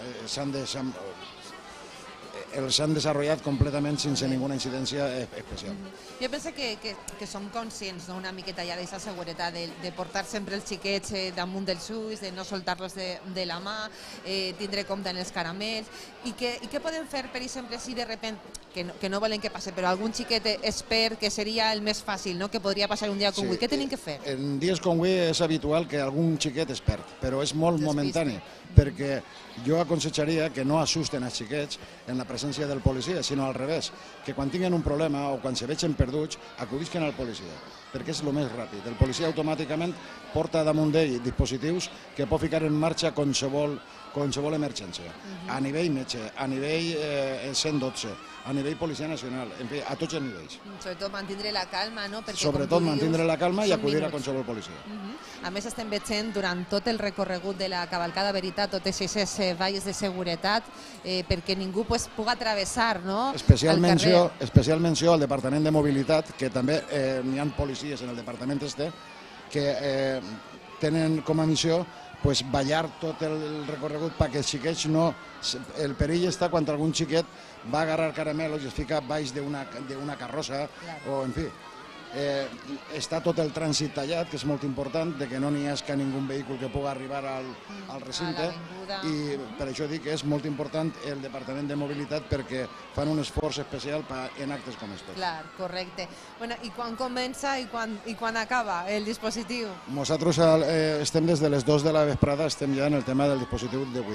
els han desenvolupat completament sense ninguna incidència especial. Jo penso que, que, que som conscients, no? Una miqueta ja d'aquesta seguretat de, de portar sempre els xiquets eh, damunt dels ulls, de no soltar-los de, de la mà, eh, tindre compte en els caramels, i, que, i què podem fer, per exemple, si de repent, que no, que no volen que passi, però algun xiquet expert, que seria el més fàcil, no? Que podria passar un dia com avui, què tenim que fer? En dies com avui és habitual que algun xiquet expert, però és molt momentani, perquè jo aconsejaria que no assusten els xiquets en la presència del policia, sinó al revés, que quan tinguin un problema o quan se vegin perduts, acudisquen al policia, perquè és el més ràpid. El policia automàticament porta damunt d'ell dispositius que pot ficar en marxa qualsevol, qualsevol emergència, a nivell metge, a nivell eh, cent dotze, a nivell Policia Nacional, en fi, a tots els nivells. Sobretot mantindre la calma, no? Perquè, Sobretot mantindre la calma i acudir a qualsevol policia. Uh -huh. A més, estem veient durant tot el recorregut de la cavalcada veritat totes aquestes eh, valles de seguretat eh, perquè ningú pues, pugui travessar, no? Especial menció, especial menció al Departament de Mobilitat, que també eh, hi ha policies en el departament este, que eh, tenen com a missió pues, ballar tot el recorregut perquè els xiquets no... El perill està quan algun xiquet va agarrar caramelos i es fica baix d'una carrossa, o en fi. Eh, està tot el trànsit tallat, que és molt important, de que no n'hi hagi ningú vehicle que pugui arribar al, al recinte, i per això dic que és molt important el Departament de Mobilitat perquè fan un esforç especial en actes com aquests. Clar, correcte. Bueno, i quan comença i quan, i quan acaba el dispositiu? Nosaltres eh, estem des de les dues de la vesprada, estem ja en el tema del dispositiu d'avui.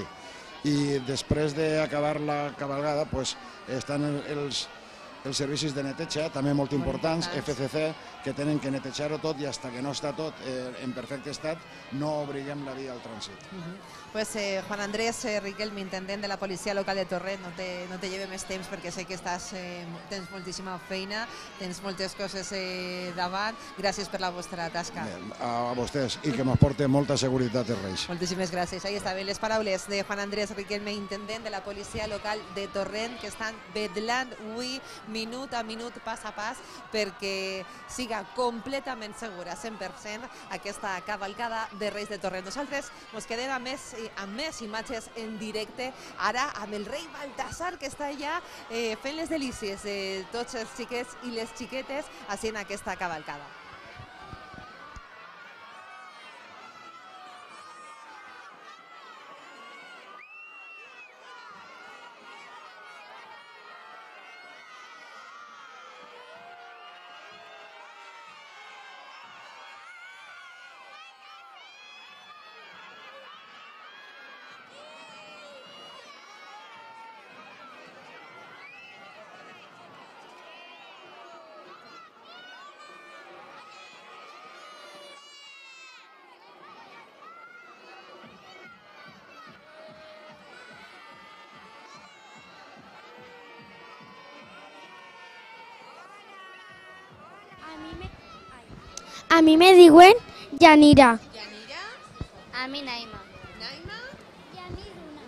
I després d'acabar la cavalgada pues, estan els els servicis de neteja, també molt importants, F C C, que tenen que netejar-ho tot i fins que no està tot eh, en perfecte estat no obriguem la via al trànsit. Uh -huh. Pues eh, Juan Andrés eh, Riquelme, intendent de la Policia Local de Torrent, no te, no te lleve més temps perquè sé que estàs, eh, tens moltíssima feina, tens moltes coses eh, davant. Gràcies per la vostra tasca. Bé, a vostès i que mos porte molta seguretat els Reis. Moltíssimes gràcies. Ahí estaven les paraules de Juan Andrés Riquelme, intendent de la Policia Local de Torrent, que estan vetllant avui minut a minut, pas a pas, perquè siga completament segura, cent per cent, aquesta cavalcada de Reis de Torrent. Nosaltres ens quedem amb més, amb més imatges en directe, ara amb el rei Baltasar, que està ja eh, fent les delícies de tots els xiquets i les xiquetes així en aquesta cavalcada. A mi me diuen Yanira. Yanira, A mi Naima. Naima. I a mi Duna.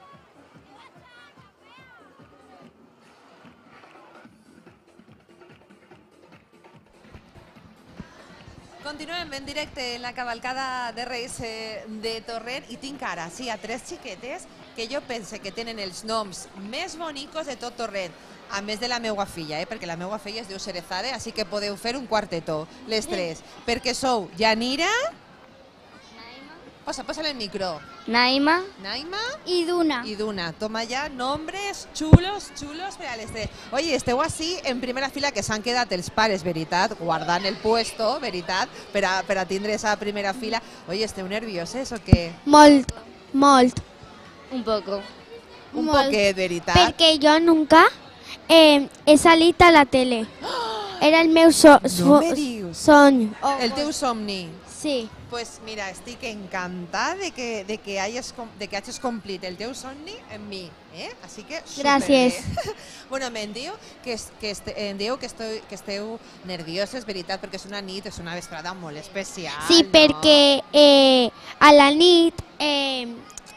Continuem en directe en la cavalcada de Reis eh, de Torrent i tinc ara, sí, a tres xiquetes que jo pense que tenen els noms més bonicos de tot Torrent, a més de la meua filla, eh, perquè la meua filla es diu Cerezade, així que podeu fer un quartetó, les tres, perquè sou Yanira, Naima. posa, posa el micro, Naima Naima i Duna. y Duna. Toma ya nombres chulos, chulos per a les tres. Oye, esteu així en primera fila, que s'han quedat els pares, veritat, guardant el puesto, veritat, per a, per a tindre esa primera fila. Oye, esteu nervioses o què? Molt, molt. Un poco. Un Molt. poquet, veritat. Perquè jo nunca eh, he salit a la tele. Era el meu so, so, me dius. sony. El teu somni. Sí. Pues mira, estic encantada de que, de que, hayas, com- de que hagis complit el teu somni en mi, eh? Així que superbé. Gràcies. Bueno, em diu que, es- que, este, em diu que, esteu, que esteu nervioses, veritat, perquè és una nit, és una vesprada molt especial, Sí, no? perquè eh, a la nit eh,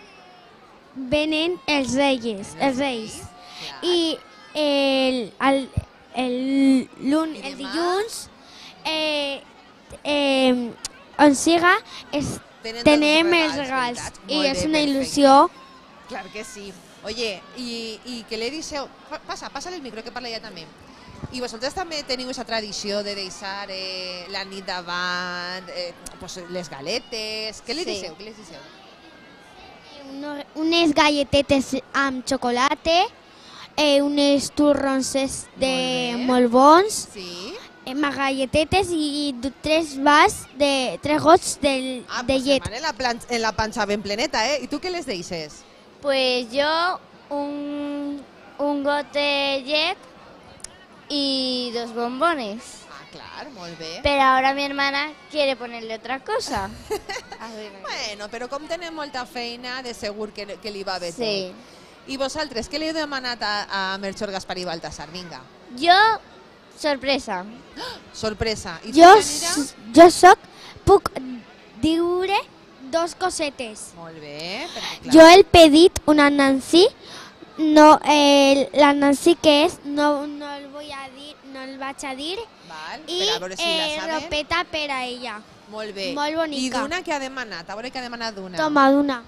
venen els reis, els reis. Clar. I el, el, el, lun, I el demà? dilluns, eh, eh, on siga, es, Tenen tenem tots els regals. veritat? I Molt és bé, una perfecte. il·lusió. Clar que sí. Oye, i, i que li deixeu... Pa- Passa, passa el micro, que parla ja també. I vosaltres també teniu aquesta tradició de deixar eh, la nit davant, eh, pues, les galetes... Què li Sí. deixeu? Què li deixeu? Uno- unes galletetes amb xocolata, eh, unes turronses de Molt bé. molt bons, Sí? eh, más galletetes i, i tres vas de tres gots de, Ah, de pues llet. en la, plan en la panxa ben pleneta, eh? I tu què les deixes? Pues yo un, un got de llet y dos bombones. Ah, clar, molt bé. Pero ahora mi hermana quiere ponerle otra cosa. A ver, Bueno, però com tenen molta feina, de segur que, que li va bé sí. tot. I vosaltres, què li heu demanat a, a Melchor, Gaspar i Baltasar? Vinga, Yo, sorpresa. sorpresa. I tu, Jo, Yanira? s- jo soc, puc diure dos cosetes. Molt bé, perquè clar... Jo he pedit una Nancy, no, eh, la Nancy que és, no, no el vull a dir, no el vaig a dir, Val, i per a veure si eh, la saben. ropeta per a ella. Molt bé. molt bonica. I Duna què ha demanat? A veure què ha demanat Duna. Toma, Duna.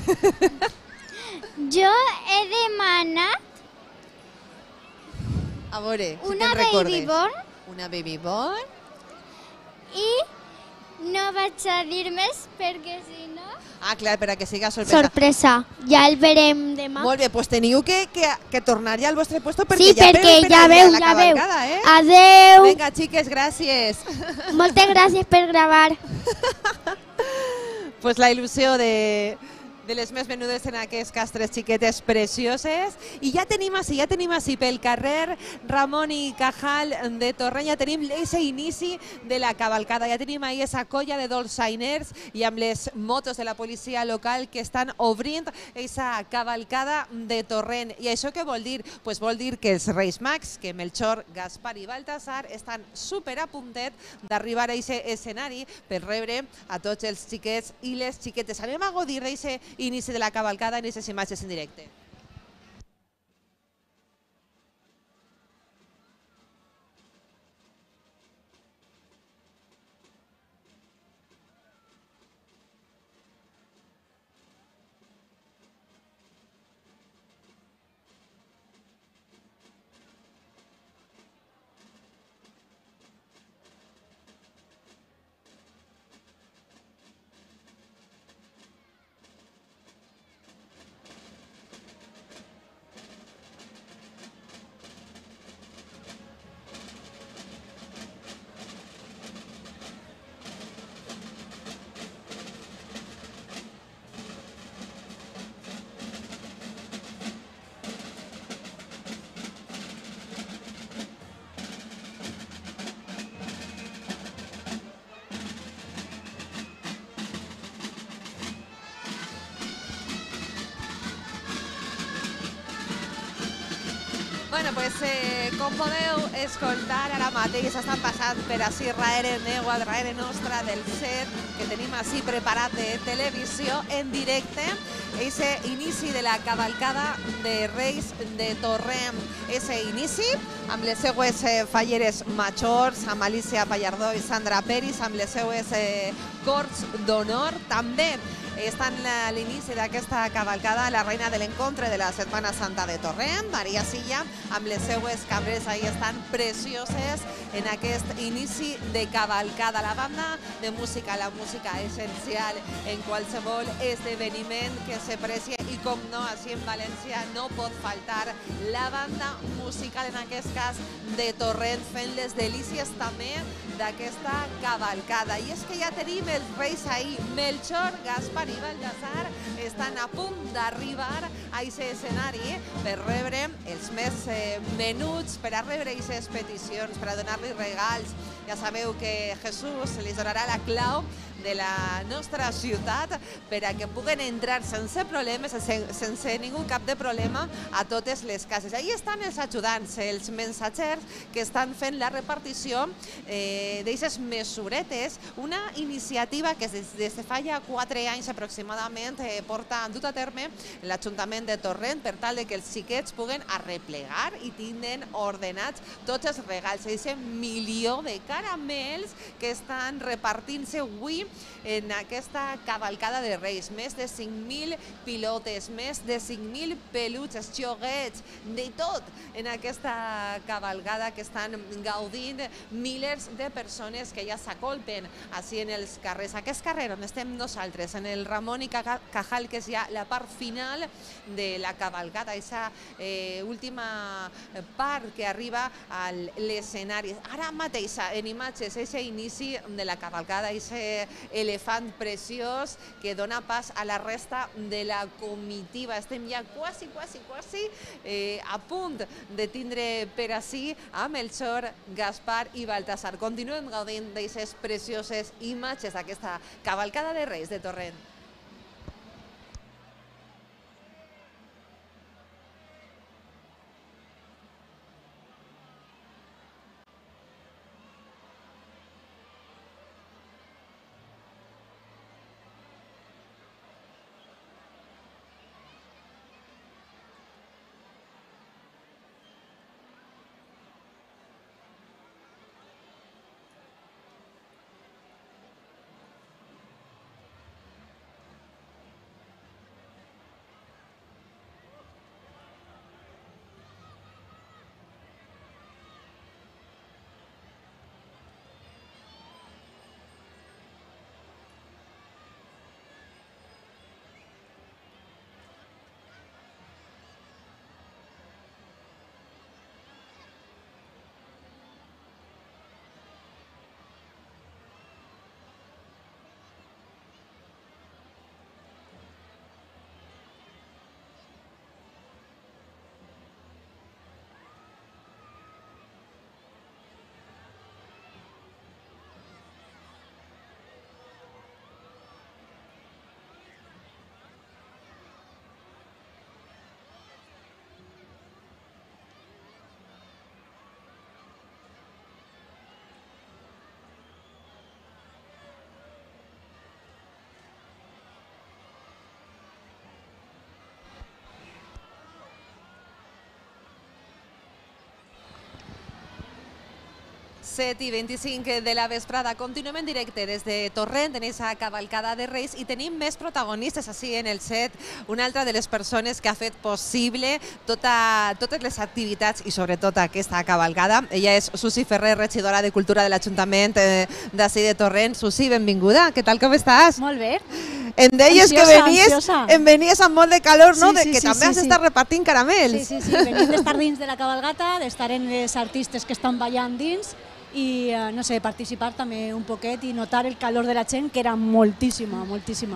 Jo he demanat A veure, si una te'n recordes. baby born Una baby born. i no vaig a dir més perquè si no... Ah, clar, per a que siga sorpresa. Sorpresa, ja el verem demà. Molt bé, doncs teniu que, que, que tornar ja al vostre puesto perquè Sí, ja perquè per ja allà veu, la ja veu. cavalcada, eh? Adeu. Vinga, xiques, gràcies. Moltes gràcies per gravar. Pues la il·lusió de, de les més menudes en aquest cas, tres xiquetes precioses. I ja tenim així, ja tenim així pel carrer Ramon i Cajal de Torrent, ja tenim aquest inici de la cavalcada, ja tenim ahí esa colla de dolçainers i amb les motos de la policia local que estan obrint aquesta cavalcada de Torrent. I això què vol dir? Pues vol dir que els Reis Mags, que Melchor, Gaspar i Baltasar, estan super a puntet d'arribar a aquest escenari per rebre a tots els xiquets i les xiquetes. Anem a gaudir d'aquest inici de la cavalcada en aquestes imatges en directe. Bueno, pues, eh, com podeu escoltar, ara mateix estan passant per ací darrere meu, darrere nostra del set que tenim ací preparat de televisió en directe, ese inici de la cavalcada de Reis de Torrent. Ese inici amb les seues eh, falleres majors, amb Alicia Pallardó i Sandra Peris, amb les seues eh, corts d'honor. També estan a l'inici d'aquesta cavalcada la reina de l'encontre de la Setmana Santa de Torrent, Maria Silla, amb les seues cambres, ahí estan precioses en aquest inici de cavalcada. La banda de música, la música essencial en qualsevol esdeveniment que se precie i, com no, així en València no pot faltar la banda musical, en aquest cas de Torrent, fent les delícies també d'aquesta cavalcada. I és que ja tenim els reis ahí, Melchor, Gaspar i Baltasar estan a punt d'arribar a aquest escenari per rebre els més eh, menuts, per a rebre aquestes peticions, per a donar-li regals. Ja sabeu que Jesús li donarà la clau de la nostra ciutat per a que puguen entrar sense problemes, sense, sense ningú cap de problema, a totes les cases. Ahí estan els ajudants, els mensatgers que estan fent la repartició eh, d'aquestes mesuretes, una iniciativa que des, des de fa ja quatre anys aproximadament eh, porta dut a terme l'Ajuntament de Torrent per tal de que els xiquets puguen arreplegar i tindran ordenats tots els regals, aquest milió de caramels que estan repartint-se avui en aquesta cavalcada de Reis. Més de cinc mil pilotes, més de cinc mil peluches, xoguets, de tot en aquesta cavalcada que estan gaudint milers de persones que ja s'acolpen així en els carrers. Aquest carrer on estem nosaltres, en el Ramon i Cajal, que és ja la part final de la cavalcada, aquesta eh, última part que arriba a l'escenari. Ara mateix, en imatges, aquest inici de la cavalcada, aquest elefant preciós que dona pas a la resta de la comitiva. Estem ja quasi, quasi, quasi eh, a punt de tindre per ací a Melchor, Gaspar i Baltasar. Continuem gaudint d'aquestes precioses imatges d'aquesta cavalcada de Reis de Torrent. set i vint-i-cinc de la vesprada. Continuem en directe des de Torrent en aquesta cavalcada de Reis i tenim més protagonistes així en el set. Una altra de les persones que ha fet possible tota, totes les activitats i sobretot aquesta cavalcada. Ella és Susi Ferrer, regidora de Cultura de l'Ajuntament eh, d'ací de Torrent. Susi, benvinguda. Què tal, com estàs? Molt bé. Em deies ansiosa, que venies, ansiosa. em venies amb molt de calor, no? Sí, de sí, que sí, també sí, has sí. estat repartint caramels. Sí, sí, sí, venim d'estar dins de la cabalgata, d'estar en els artistes que estan ballant dins i, no sé, participar també un poquet i notar el calor de la gent, que era moltíssima, moltíssima.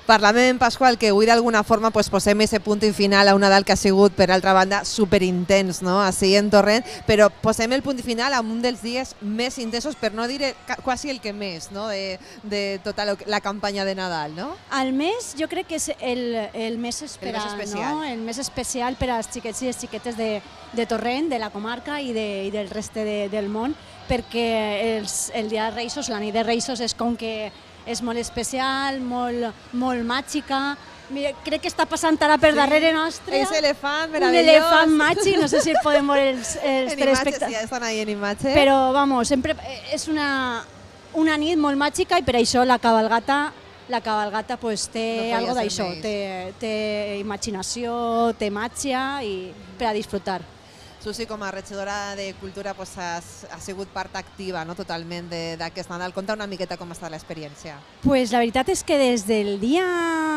Parlàvem, Pasqual, que avui d'alguna forma pues, posem ese punt i final a un Nadal que ha sigut, per altra banda, superintens, no? Així en Torrent, però posem el punt i final en un dels dies més intensos, per no dir quasi el que més, no? de, de tota la campanya de Nadal, no? El mes jo crec que és el, el més esperat, el més especial. no? El més especial per als xiquets i les xiquetes de, de Torrent, de la comarca i, de, i del reste de, del món, perquè els, el dia de Reis, la nit de Reis és com que és molt especial, molt, molt màgica. Mira, crec que està passant ara per sí, darrere nostre. És elefant, meravellós. Un elefant màgic, no sé si el podem veure els, els telespectadors. Sí, estan ahí en imatge. Però, vamos, sempre és una, una nit molt màgica i per això la cabalgata la cabalgata pues, té no algo d'això, té, té imaginació, té màgia i per a disfrutar. Susi, com a regidora de Cultura, pues, has, has sigut part activa no? totalment d'aquest Nadal. Conta una miqueta com ha estat l'experiència. Pues la veritat és que des del dia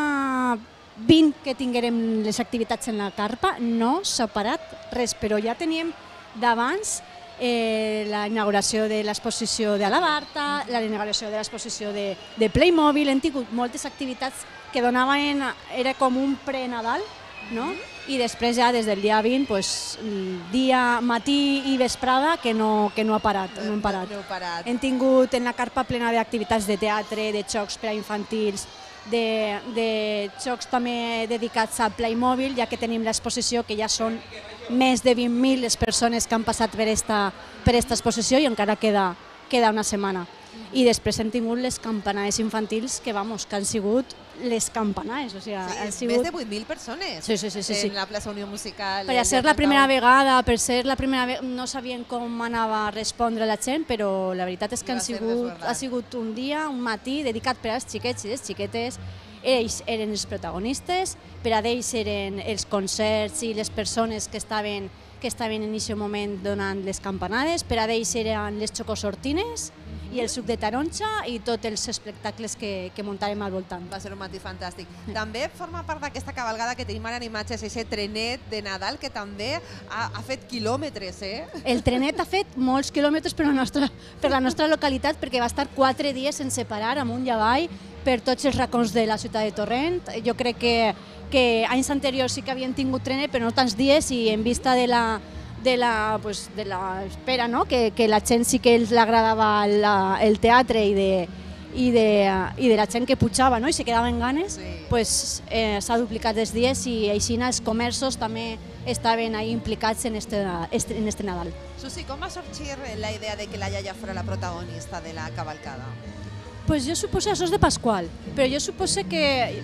vint que tinguérem les activitats en la carpa no s'ha parat res, però ja teníem d'abans eh, la inauguració de l'exposició de Alabarta, la inauguració de l'exposició de, de Playmobil, hem tingut moltes activitats que donaven, era com un pre-Nadal, no? I després ja des del dia vint, pues, dia, matí i vesprada que no, que no ha parat. No hem parat. No, no parat. Hem tingut en la carpa plena d'activitats de teatre, de xocs per a infantils, de, de xocs també dedicats a Playmobil, ja que tenim l'exposició que ja són més de vint mil les persones que han passat per esta, per esta exposició i encara queda, queda una setmana. I després hem tingut les campanades infantils que, vamos, que han sigut les campanades, o sigui, sí, han sigut... Més de vuit mil persones sí, sí, sí, sí, sí. en la plaça Unió Musical. Per a ser la primera vegada, per ser la primera vegada, no sabien com anava a respondre la gent, però la veritat és que han sigut, ha sigut un dia, un matí, dedicat per als xiquets i les xiquetes. Ells eren els protagonistes, per a ells eren els concerts i les persones que estaven, que estaven en aquest moment donant les campanades, per a ells eren les xocosortines, i el suc de taronja i tots els espectacles que, que muntàvem al voltant. Va ser un matí fantàstic. També forma part d'aquesta cabalgada que tenim ara en imatges, aquest trenet de Nadal que també ha, ha fet quilòmetres, eh? El trenet ha fet molts quilòmetres per la nostra, per la nostra localitat perquè va estar quatre dies sense parar, amunt i avall, per tots els racons de la ciutat de Torrent. Jo crec que, que anys anteriors sí que havien tingut trenet, però no tants dies i en vista de la de la, pues, de la espera, no? que, que la gent sí que els agradava la, el teatre i de, i, de, i de la gent que pujava no? I se quedaven ganes, sí. pues, eh, s'ha duplicat els dies i així els comerços també estaven ahí implicats en este, en este Nadal. Susi, com va sorgir la idea de que la iaia fora la protagonista de la cavalcada? Pues jo suposo això és de Pasqual, però jo suposo que,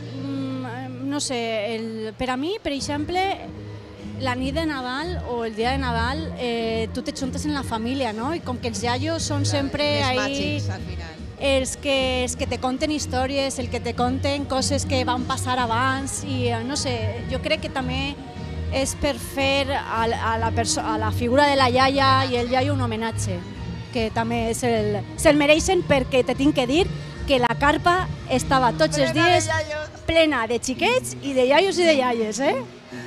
no sé, el, per a mi, per exemple, la nit de Nadal o el dia de Nadal eh, tu te juntes en la família, no? I com que els iaios són sempre ahí, màgics, al final. Els que, els que te conten històries, el que te conten coses que van passar abans i no sé, jo crec que també és per fer a, a, la, a la figura de la iaia i el iaio un homenatge, que també se'l se mereixen perquè te tinc que dir que la carpa estava tots els dies plena de xiquets i de iaios i de iaies, eh?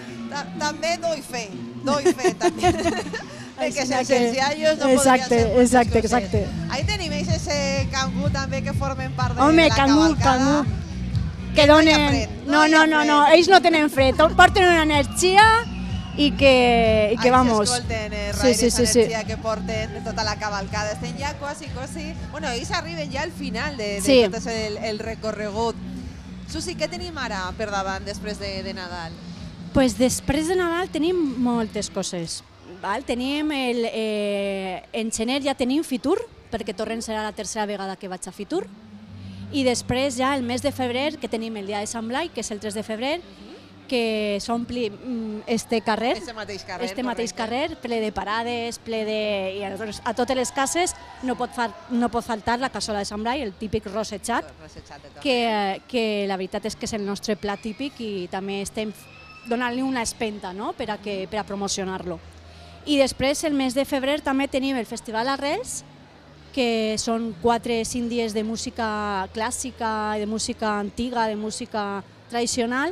També doy fe, doy fe també, de que sense els iaios no exacte, podria ser exacte, exacte. Ahí tenim ese cangú també que formen part de Home, la cangú, cavalcada. Cangú, que donen... No, no, no, no, ells no tenen fred, porten una energia i que, i que vamos... Ahí s'escolten, eh, sí, sí, sí, energia sí. que porten tota la cavalcada. Estem ja quasi, quasi... Bueno, ells arriben ja al final de, de sí. tot el, el recorregut. Susi, què tenim ara per davant després de, de Nadal? Pues després de Nadal tenim moltes coses. Val? Tenim el, eh, en gener ja tenim Fitur, perquè Torrent serà la tercera vegada que vaig a Fitur. I després ja el mes de febrer, que tenim el dia de Sant Blai, que és el tres de febrer, que s'ompli este carrer, este mateix carrer, este mateix carrer ple de parades, ple de... I a, a totes les cases no pot, fa, no pot faltar la cassola de Sant Blai, el típic rossejat, que, que la veritat és que és el nostre plat típic i també estem donant-li una espenta, no? per, a que, per a promocionar-lo. I després, el mes de febrer, també tenim el Festival Arrels, que són quatre o cinc dies de música clàssica, de música antiga, de música tradicional,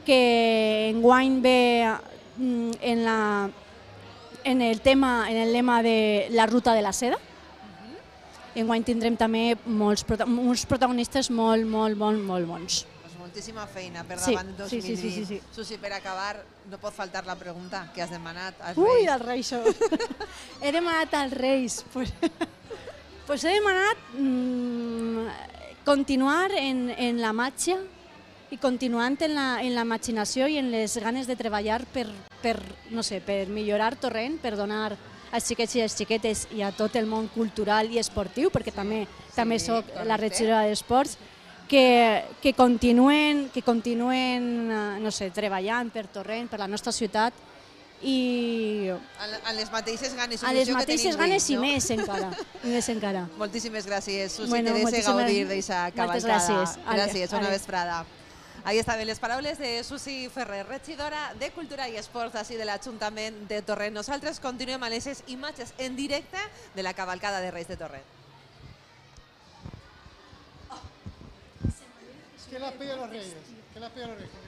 que enguany ve en, la, en, el tema, en el lema de la ruta de la seda. Enguany tindrem també molts, uns protagonistes molt, molt, molt, molt bons. moltíssima feina per Sí, davant dos sí, mil vint. sí, sí, sí, sí. Susi, per acabar, no pot faltar la pregunta que has demanat als Ui, Reis. als Reis. oh. He demanat als Reis. Pues, pues he demanat mm, continuar en, en la màgia i continuant en la, en la imaginació i en les ganes de treballar per, per, no sé, per millorar Torrent, per donar als xiquets i a les xiquetes i a tot el món cultural i esportiu, perquè també, també sóc la correcte. regidora d'Esports, que, que continuen, que continuen eh, no sé, treballant per Torrent, per la nostra ciutat, i A les mateixes ganes, a les il·lusió que mateixes tenim avui, ganes i no? més encara. I més encara. Moltíssimes gràcies, Susi, Bueno, te deixe moltíssimes- gaudir d'aquesta moltes cavalcada. gràcies. Ale, Gràcies, una ale. vesprada. Ahí estaven les paraules de Susi Ferrer, regidora de Cultura i Esports d'ací de l'Ajuntament de Torrent. Nosaltres continuem a les imatges en directe de la cavalcada de Reis de Torrent. Que la pilla los reyes, que la pilla los reyes.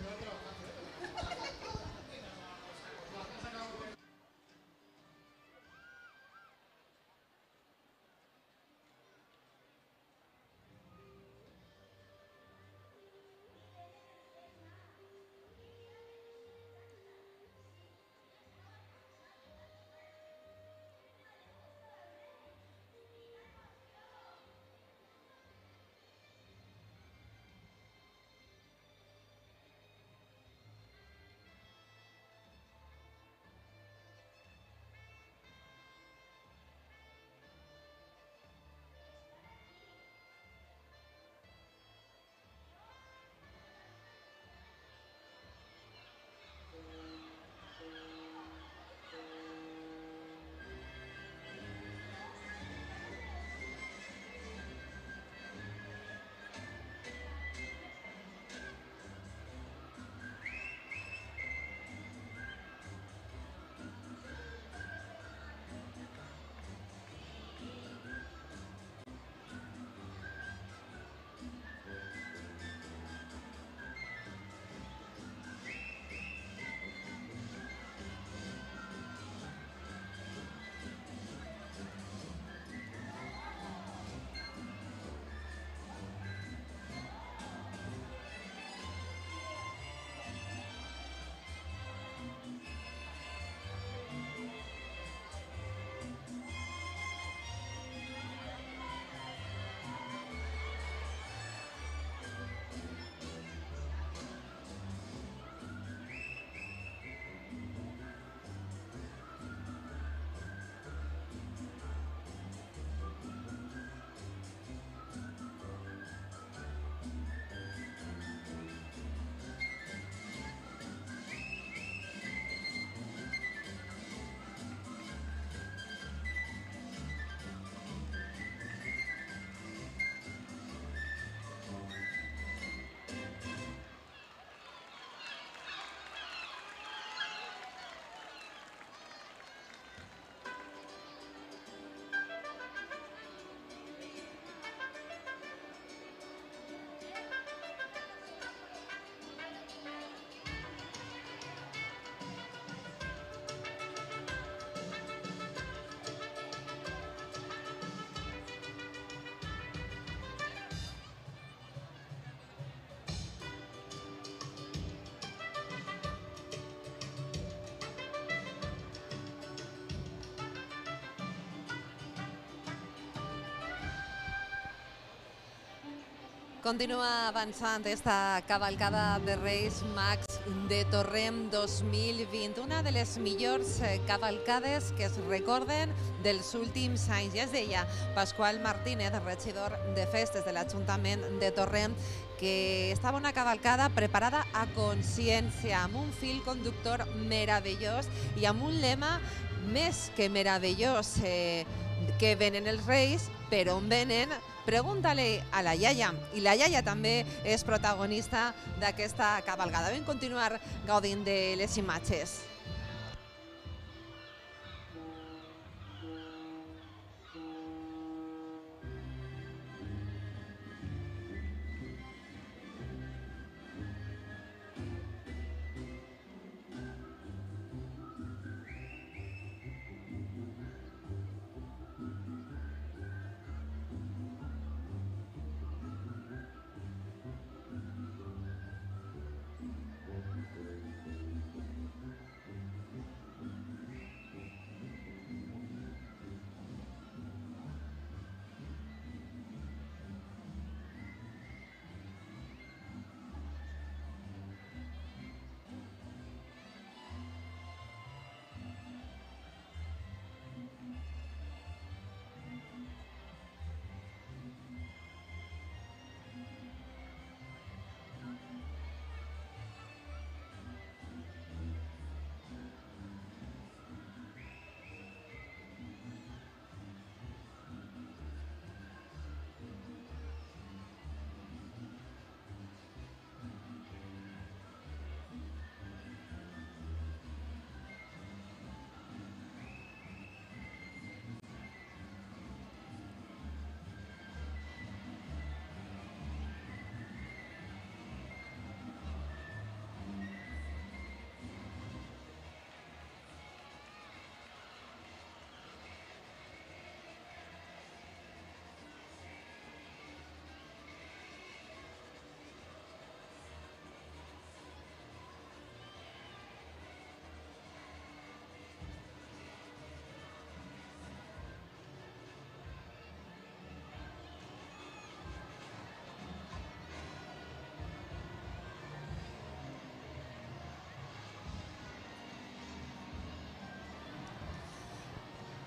Continua avançant esta cavalcada de Reis Mags de Torrent dos mil vint, una de les millors cavalcades que es recorden dels últims anys. Ja es deia Pasqual Martínez, regidor de festes de l'Ajuntament de Torrent, que estava una cavalcada preparada a consciència, amb un fil conductor meravellós i amb un lema més que meravellós, eh, que venen els Reis, però on venen? Pregunta-li a la iaia, i la iaia també és protagonista d'aquesta cavalcada. Vam continuar gaudint de les imatges.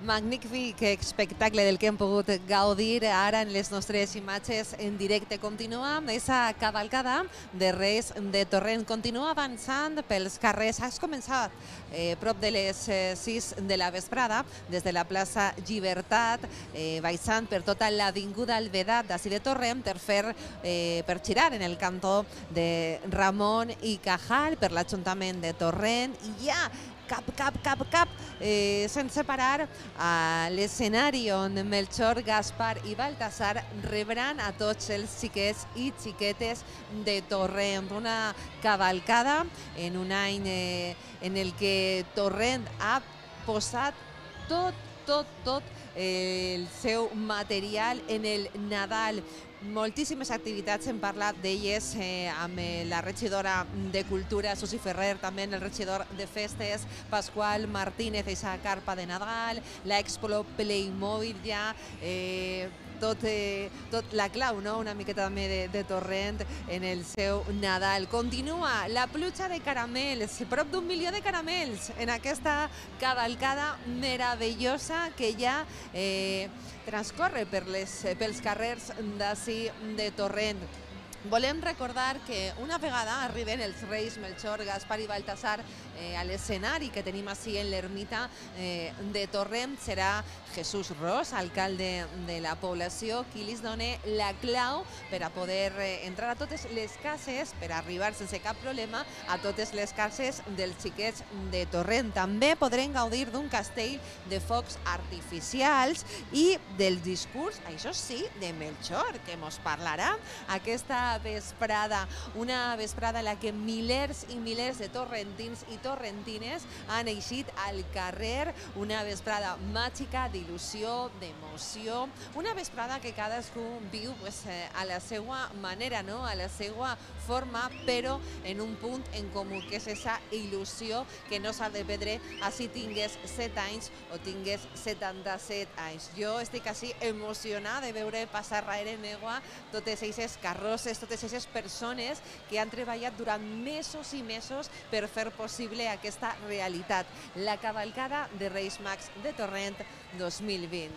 Magnífic espectacle del que hem pogut gaudir ara en les nostres imatges en directe. Continua aquesta cavalcada de Reis de Torrent, continua avançant pels carrers. Has començat eh, prop de les eh, sis de la vesprada des de la plaça Llibertat, eh, baixant per tota l'avinguda Alvedat d'ací de Torrent per fer, eh, per girar en el cantó de Ramon i Cajal per l'Ajuntament de Torrent i ja cap, cap, cap, cap, eh, sense parar a l'escenari on Melchor, Gaspar i Baltasar rebran a tots els xiquets i xiquetes de Torrent. Una cavalcada en un any eh, en el que Torrent ha posat tot, tot, tot el seu material en el Nadal. Moltíssimes activitats, hem parlat d'elles eh, amb la regidora de Cultura, Susi Ferrer, també el regidor de Festes, Pasqual Martínez, aquesta carpa de Nadal, l'Expo Playmobil ja, eh, tot, eh, tot la clau, no? Una miqueta també de, de Torrent en el seu Nadal. Continua la pluja de caramels, prop d'un milió de caramels en aquesta cavalcada meravellosa que ja eh, transcorre per les, pels carrers d'ací de Torrent. Volem recordar que una vegada arriben els Reis Melchor, Gaspar i Baltasar eh, a l'escenari que tenim així en l'ermita eh, de Torrent, serà Jesús Ros, alcalde de la població, qui li dona la clau per a poder eh, entrar a totes les cases, per arribar sense cap problema a totes les cases dels xiquets de Torrent. També podrem gaudir d'un castell de focs artificials i del discurs, això sí, de Melchor, que mos parlarà aquesta vesprada, una vesprada en la que milers i milers de torrentins i torrentines han eixit al carrer, una vesprada màgica d'il·lusió, d'emoció, una vesprada que cadascú viu pues, eh, a la seva manera, no? A la seva forma, però en un punt en comú, que és aquesta il·lusió que no s'ha de perdre a si tingués set anys o tingués setanta-set anys. Jo estic així emocionada de veure passar darrere meua totes aquestes carrosses, totes aquestes persones que han treballat durant mesos i mesos per fer possible aquesta realitat, la cavalcada de Reis Mags de Torrent dos mil vint.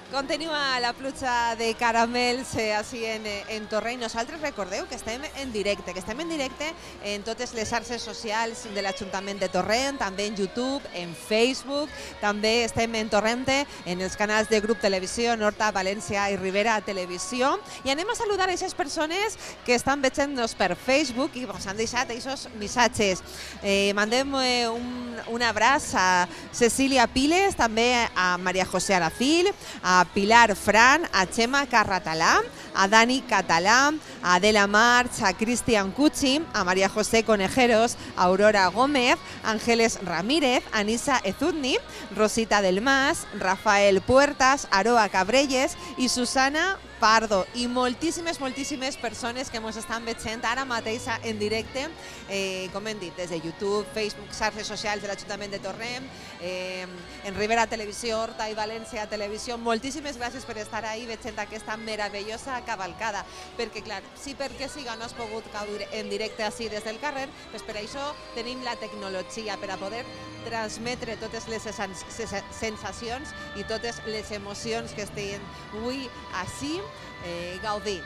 Continua la pluja de caramels eh, així en, en Torrent. Nosaltres recordeu que estem en directe, que estem en directe en totes les xarxes socials de l'Ajuntament de Torrent, també en YouTube, en Facebook, també estem en Torrente, en els canals de Grup Televisió, Norta, València i Ribera Televisió. I anem a saludar a aquestes persones que estan veient-nos per Facebook i ens han deixat aquests missatges. Eh, mandem eh, un, un abraç a Cecília Piles, també a Maria José Arafil, a a Pilar Fran, a Xema Carratalà, a Dani Català, a Adela March, a Cristian Cucci, a María José Conejeros, a Aurora Gómez, Ángeles Ramírez, Anisa Ezudni, Rosita del Mas, Rafael Puertas, Aroa Cabrelles i Susana Pardo, i moltíssimes, moltíssimes persones que ens estan veient ara mateix en directe, eh, com hem dit, des de YouTube, Facebook, xarxes socials de l'Ajuntament de Torrent, eh, en Ribera Televisió, Horta i València Televisió. Moltíssimes gràcies per estar ahí veient aquesta meravellosa cavalcada, perquè, clar, sí, perquè sí que no has pogut gaudir en directe així des del carrer, doncs per això tenim la tecnologia per a poder transmetre totes les sensacions i totes les emocions que estem avui així eh, gaudint.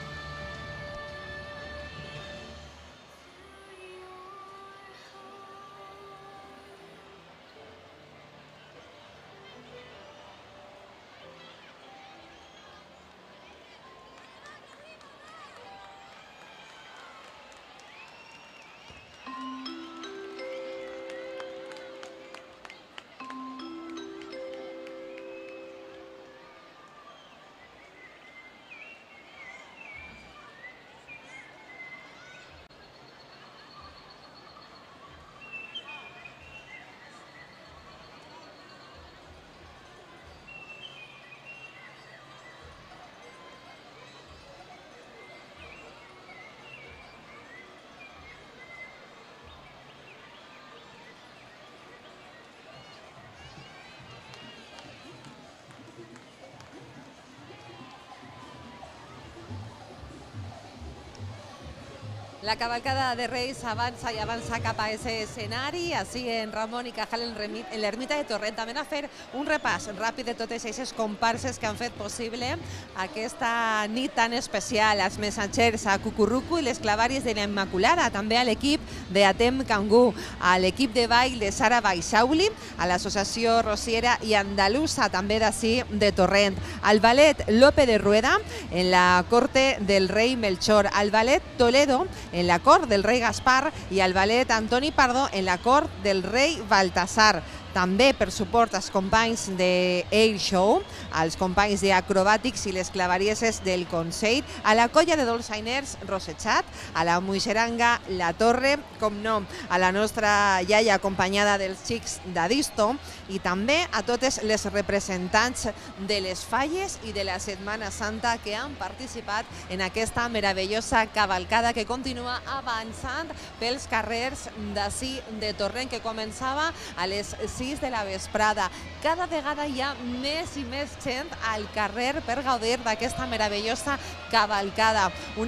La cavalcada de Reis avança i avança cap a aquest escenari, així en Ramon i Cajal en l'ermita de Torrent. També a fer un repàs ràpid de totes aquestes comparses que han fet possible aquesta nit tan especial. Els missatgers a Cucurrucu i les clavàries de la Immaculada, també a l'equip d'Atem Cangú, a l'equip de ball de Sara Baixauli, a l'associació Rosiera i Andalusa, també d'ací de Torrent, al ballet Lope de Rueda, en la corte del rei Melchor, al ballet Toledo, en la cort del rei Gaspar, i al ballet Antoni Pardo en la cort del rei Baltasar. També per suport als companys de Air Show, als companys d'acrobàtics i les clavarieses del Consell, a la colla de dolçainers Rosechat, a la Muixeranga La Torre, com no, a la nostra iaia acompanyada dels xics d'Adisto, i també a totes les representants de les falles i de la Setmana Santa que han participat en aquesta meravellosa cavalcada que continua avançant pels carrers d'ací de Torrent, que començava a les sis de la vesprada. Cada vegada hi ha més i més gent al carrer per gaudir d'aquesta meravellosa cavalcada.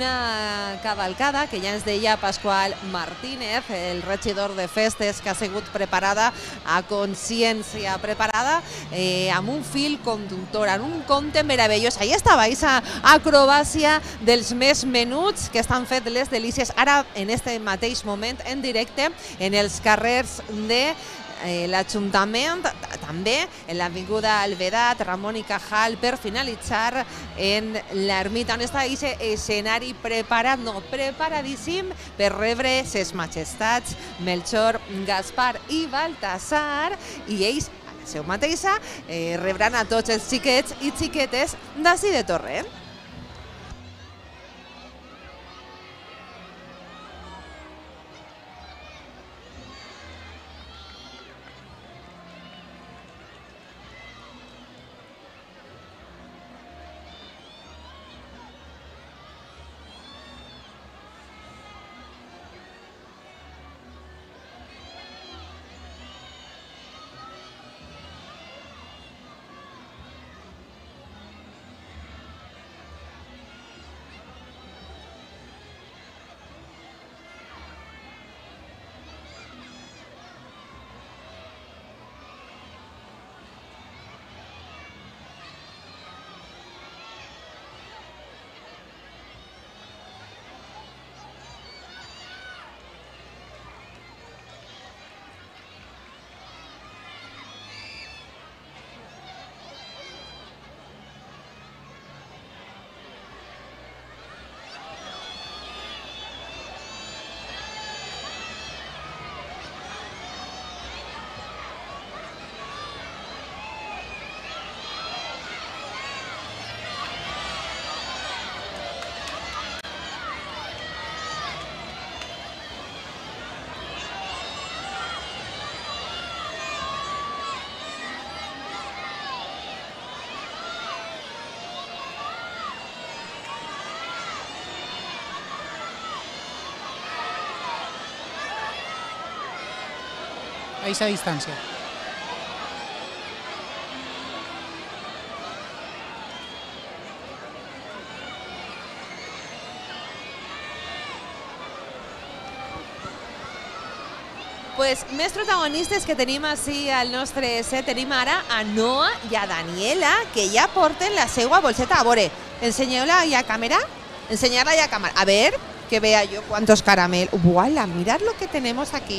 Una cavalcada que ja ens deia Pasqual Martínez, el regidor de festes, que ha sigut preparada a consciència, preparada eh, amb un fil conductor, en un conte meravellós. Ahí estava aquesta acrobàcia dels més menuts que estan fet les delícies ara en este mateix moment en directe en els carrers de Eh, l'Ajuntament, també en l'Avinguda Alvedat, Ramon i Cajal, per finalitzar en l'ermita, on està aquest escenari preparat, no, preparadíssim per rebre ses majestats Melchor, Gaspar i Baltasar, i ells, a la seva mateixa, eh, rebran a tots els xiquets i xiquetes d'ací de Torrent. a esa distancia. Pues més protagonistes que tenim així al nostre set, tenim ara a Noa i a Daniela, que ja porten la seva bolseta. A veure, ensenyeu-la ja a càmera, ensenyar-la ja a càmera. A ver, que vea yo cuántos caramelos. ¡Voilà! Mirad lo que tenemos aquí.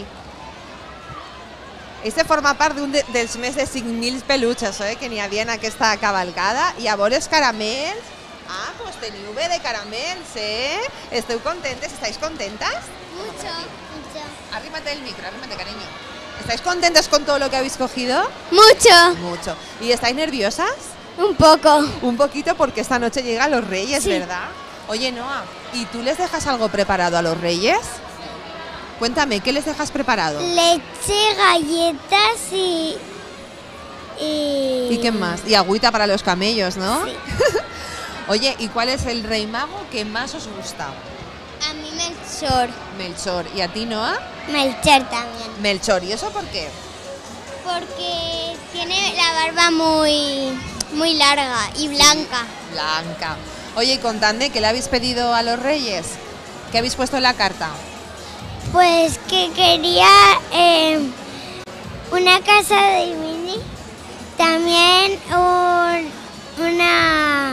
Este forma part d'un de, dels més de cinc mil peluches eh, que n'hi havia en aquesta cavalcada. I a veure els caramels. Ah, pues teniu bé de caramels, eh? Esteu contentes? ¿Estáis contentas? Mucho, mucho. Arrímate el micro, arrímate, cariño. ¿Estáis contentas con todo lo que habéis cogido? Mucho. Mucho. ¿Y estáis nerviosas? Un poco. Un poquito porque esta noche llegan los Reyes, Sí. ¿verdad? Oye, Noa, ¿y tú les dejas algo preparado a los Reyes? Cuéntame, ¿qué les dejas preparado? Leche, galletas y... ¿Y, ¿Y qué más? Y agüita para los camellos, ¿no? Sí. Oye, ¿y cuál es el rey mago que más os gusta? A mí Melchor. Melchor. ¿Y a ti, Noa? Melchor también. Melchor. ¿Y eso por qué? Porque tiene la barba muy, muy larga y blanca. Blanca. Oye, y contadme, ¿qué le habéis pedido a los Reyes? ¿Qué habéis puesto en la carta? Pues que quería eh, una casa de Mini, también un, una...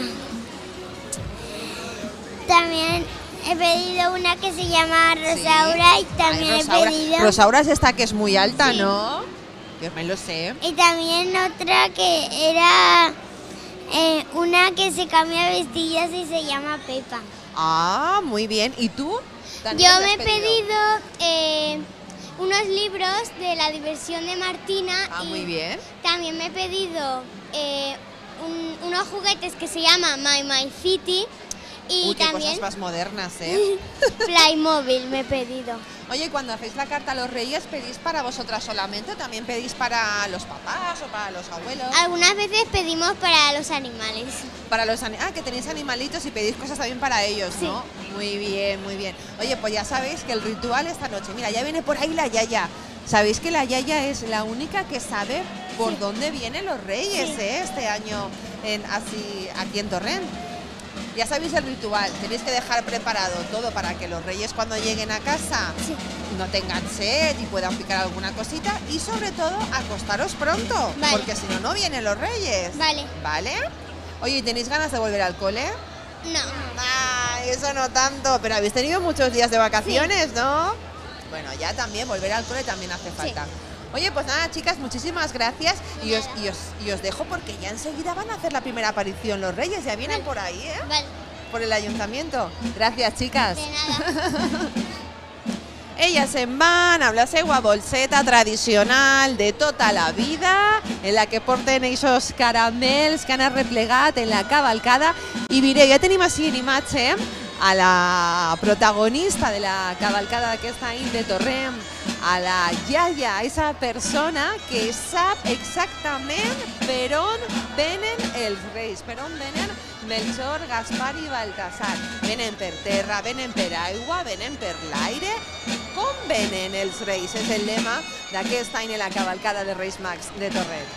También he pedido una que se llama Rosaura y también Ay, he Rosaura. pedido... Rosaura es esta que es muy alta, Sí. ¿no? Yo me lo sé. Y también otra que era eh, una que se cambia vestidos y se llama Pepa. Ah, muy bien. ¿Y tú? Dani, Yo ¿qué me has he pedido eh, unos libros de la diversión de Martina Ah, y muy bien. también me he pedido eh, un- unos juguetes que se llaman My My City y Uy, qué también cosas más modernas, ¿eh? Playmobil me he pedido. Oye, cuando hacéis la carta a los Reyes, ¿pedís para vosotras solamente o también pedís para los papás o para los abuelos? Algunas veces pedimos para los animales. Para los ani- ah, que tenéis animalitos y pedís cosas también para ellos, Sí. ¿no? Muy bien, muy bien. Oye, pues ya sabéis que el ritual esta noche, mira, ya viene por ahí la Yaya. Sabéis que la Yaya es la única que sabe por Sí. dónde vienen los Reyes, Sí. ¿eh? Este año en, así, aquí en Torrent. Ya sabéis el ritual, tenéis que dejar preparado todo para que los Reyes cuando lleguen a casa Sí. no tengan sed y puedan picar alguna cosita y sobre todo acostaros pronto, Vale. porque si no, no vienen los Reyes. Vale. ¿Vale? Oye, ¿y tenéis ganas de volver al cole? No. Ah, eso no tanto, pero habéis tenido muchos días de vacaciones, ¿no? Bueno, ya también, volver al cole también hace falta. Oye, pues nada, chicas, muchísimas gracias y os, y, os, y os dejo porque ya enseguida van a hacer la primera aparición los Reyes, ya vienen Vale. por ahí, ¿eh? Vale. Por el ayuntamiento. Gracias, chicas. De nada. Elles se'n van amb la seva bolseta tradicional de tota la vida, en la que porten aquests caramels que han arreplegat en la cavalcada. I mireu, ja tenim així en imatge a la protagonista de la cavalcada d'aquest any de Torrent, a la Yaya, esa persona que sap exactament per on venen els reis, per on venen Melchor, Gaspar i Baltasar. Venen per terra, venen per aigua, venen per l'aire. Com venen els reis? És el lema d'aquest any en la cavalcada de Reis Mags de Torrent.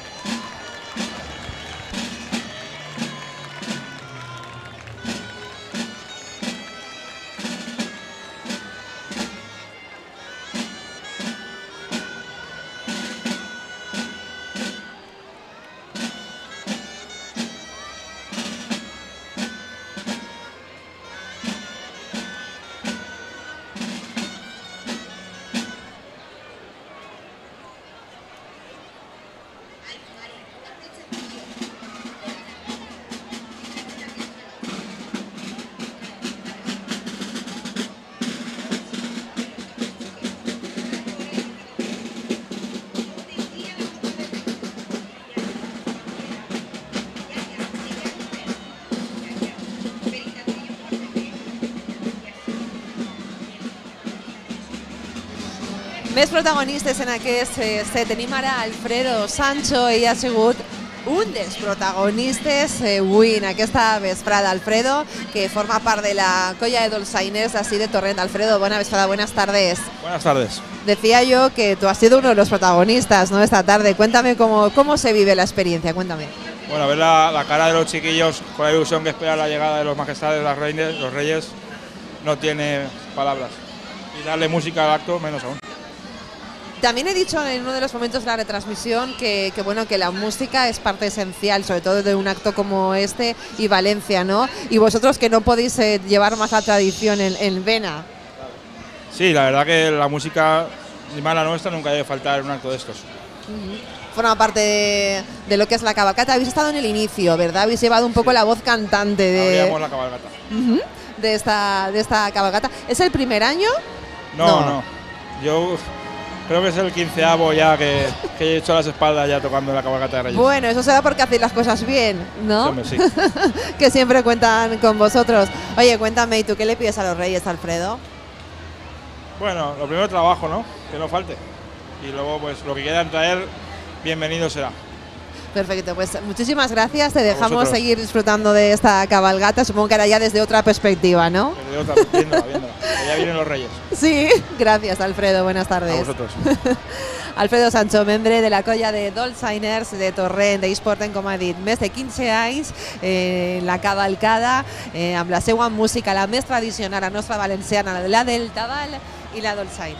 Més protagonistes en aquest set. Tenim ara Alfredo Sancho, ell ha sigut un dels protagonistes eh, avui en aquesta vesprada, Alfredo, que forma part de la colla de dolçainers así de Torrent. Alfredo, buena vesprada, buenas tardes. Buenas tardes. Decía yo que tú has sido uno de los protagonistas, ¿no?, esta tarde. Cuéntame cómo, cómo se vive la experiencia, cuéntame. Bueno, ver la, la cara de los chiquillos con la ilusión que espera la llegada de los majestades, las reinas, los reyes, no tiene palabras. Y darle música al acto, menos aún. También he dicho en uno de los momentos de la retransmisión que, que bueno, que la música es parte esencial, sobre todo de un acto como este y Valencia, ¿no? Y vosotros que no podéis eh, llevar más la tradición en, en vena. Sí, la verdad que la música, ni más la nuestra, nunca debe faltar en un acto de estos. Uh-huh. Forma parte de, de lo que es la cabalgata. Habéis estado en el inicio, ¿verdad? Habéis llevado un poco sí. la voz cantante de, Abríamos la cabalgata. Uh-huh, de, esta, de esta cabalgata. ¿Es el primer año? No, no. no. Yo creo que es el quinceavo ya que, que he hecho las espaldas ya tocando en la cabalgata de Reyes. Bueno, eso se da porque hacéis las cosas bien, ¿no? Sí, sí. Que siempre cuentan con vosotros. Oye, cuéntame, ¿y tú qué le pides a los Reyes, Alfredo? Bueno, lo primero trabajo, ¿no? Que no falte. Y luego, pues, lo que quieran traer, bienvenido será. Perfecto, pues muchísimas gracias. Te dejamos seguir disfrutando de esta cabalgata. Supongo que ahora ya desde otra perspectiva, ¿no? Desde otra, viéndola, viéndola. Ya vienen los Reyes. Sí, gracias, Alfredo. Buenas tardes. A vosotros. Alfredo Sancho, membre de la colla de dolçainers de Torrent, d'ells porten, com ha dit, més de quinze anys eh, la cavalcada eh, amb la seva música, la més tradicional, la nostra valenciana, la del tabal i la dolçaina.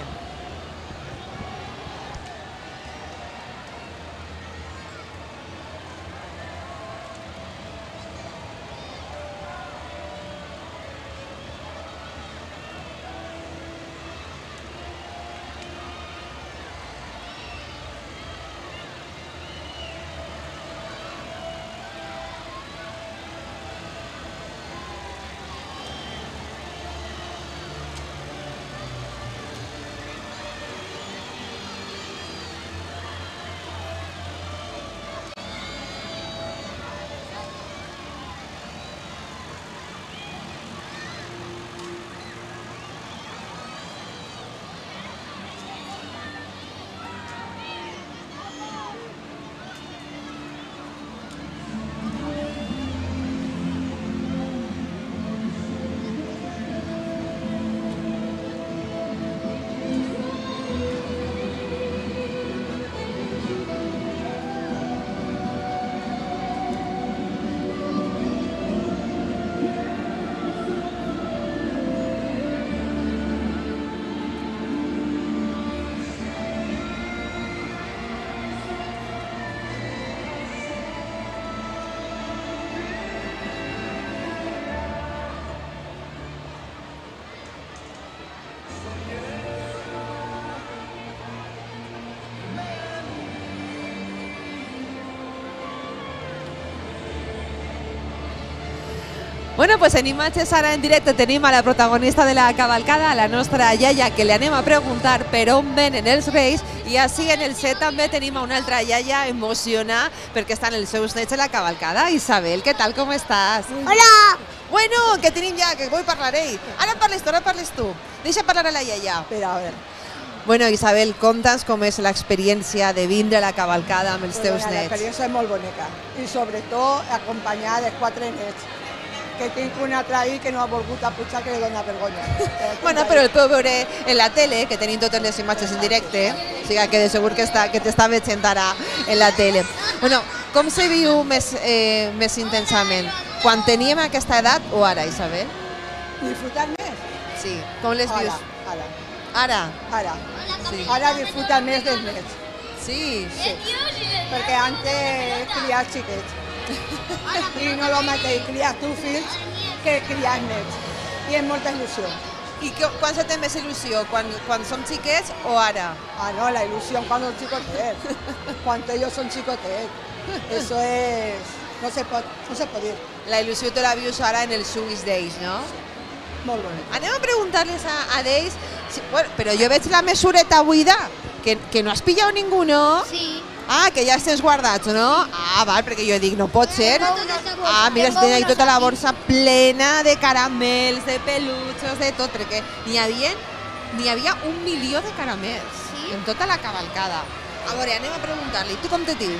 Bueno, pues en imatges ara en directe tenim a la protagonista de la cavalcada, la nostra iaia, que li anem a preguntar per on venen els Reis, i així en el set també tenim a una altra iaia emocionada perquè estan els seus nets a la cavalcada. Isabel, què tal, com estàs? Hola! Bueno, que tenim ja, que vull parlar ell. Ara parles tu, ara parles tu. Deixa parlar a la iaia. Espera, a veure. Bueno, Isabel, conta'ns com és l'experiència de vindre a la cavalcada amb els teus Pues nets. L'experiència és molt bonica i sobretot acompanyada de quatre nets, que tinc un altre ahir que no ha volgut apujar, que li dona vergonya. Bueno, però el podeu veure en la tele, que tenim totes les imatges en directe, o sigui que de segur que, està, que t'està veient ara en la tele. Bueno, com se viu més, eh, més intensament? Quan teníem aquesta edat o ara, Isabel? Disfrutar més? Sí, com les Ara, vius? ara. Ara? Ara. Sí. Ara disfrutar més dels nets. Sí? Sí. Perquè antes criar xiquets. I no el mateix criar tu fills que criar nets. I és molta il·lusió. I que, quan se té més il·lusió? Quan, quan som xiquets o ara? Ah, no, la ilusión cuando el chicotet. Cuando ellos son chicotet. Eso es... No se pot, no se pot dir. La il·lusió te la vius ara en els Swiss Days, no? Molt bonic. Anem a preguntar-les a, a d'ells, si, bueno, però jo veig la mesureta buida, que, que no has pillat ningú, no? Sí. Ah, que ja estàs guardats, no? Ah, val, perquè jo dic, no pot ser. Ah, mira, si tenia tota la borsa plena de caramels, de peluchos, de tot, perquè n'hi havia, n'hi havia un milió de caramels Sí? en tota la cavalcada. A veure, anem a preguntar-li, tu com te dius?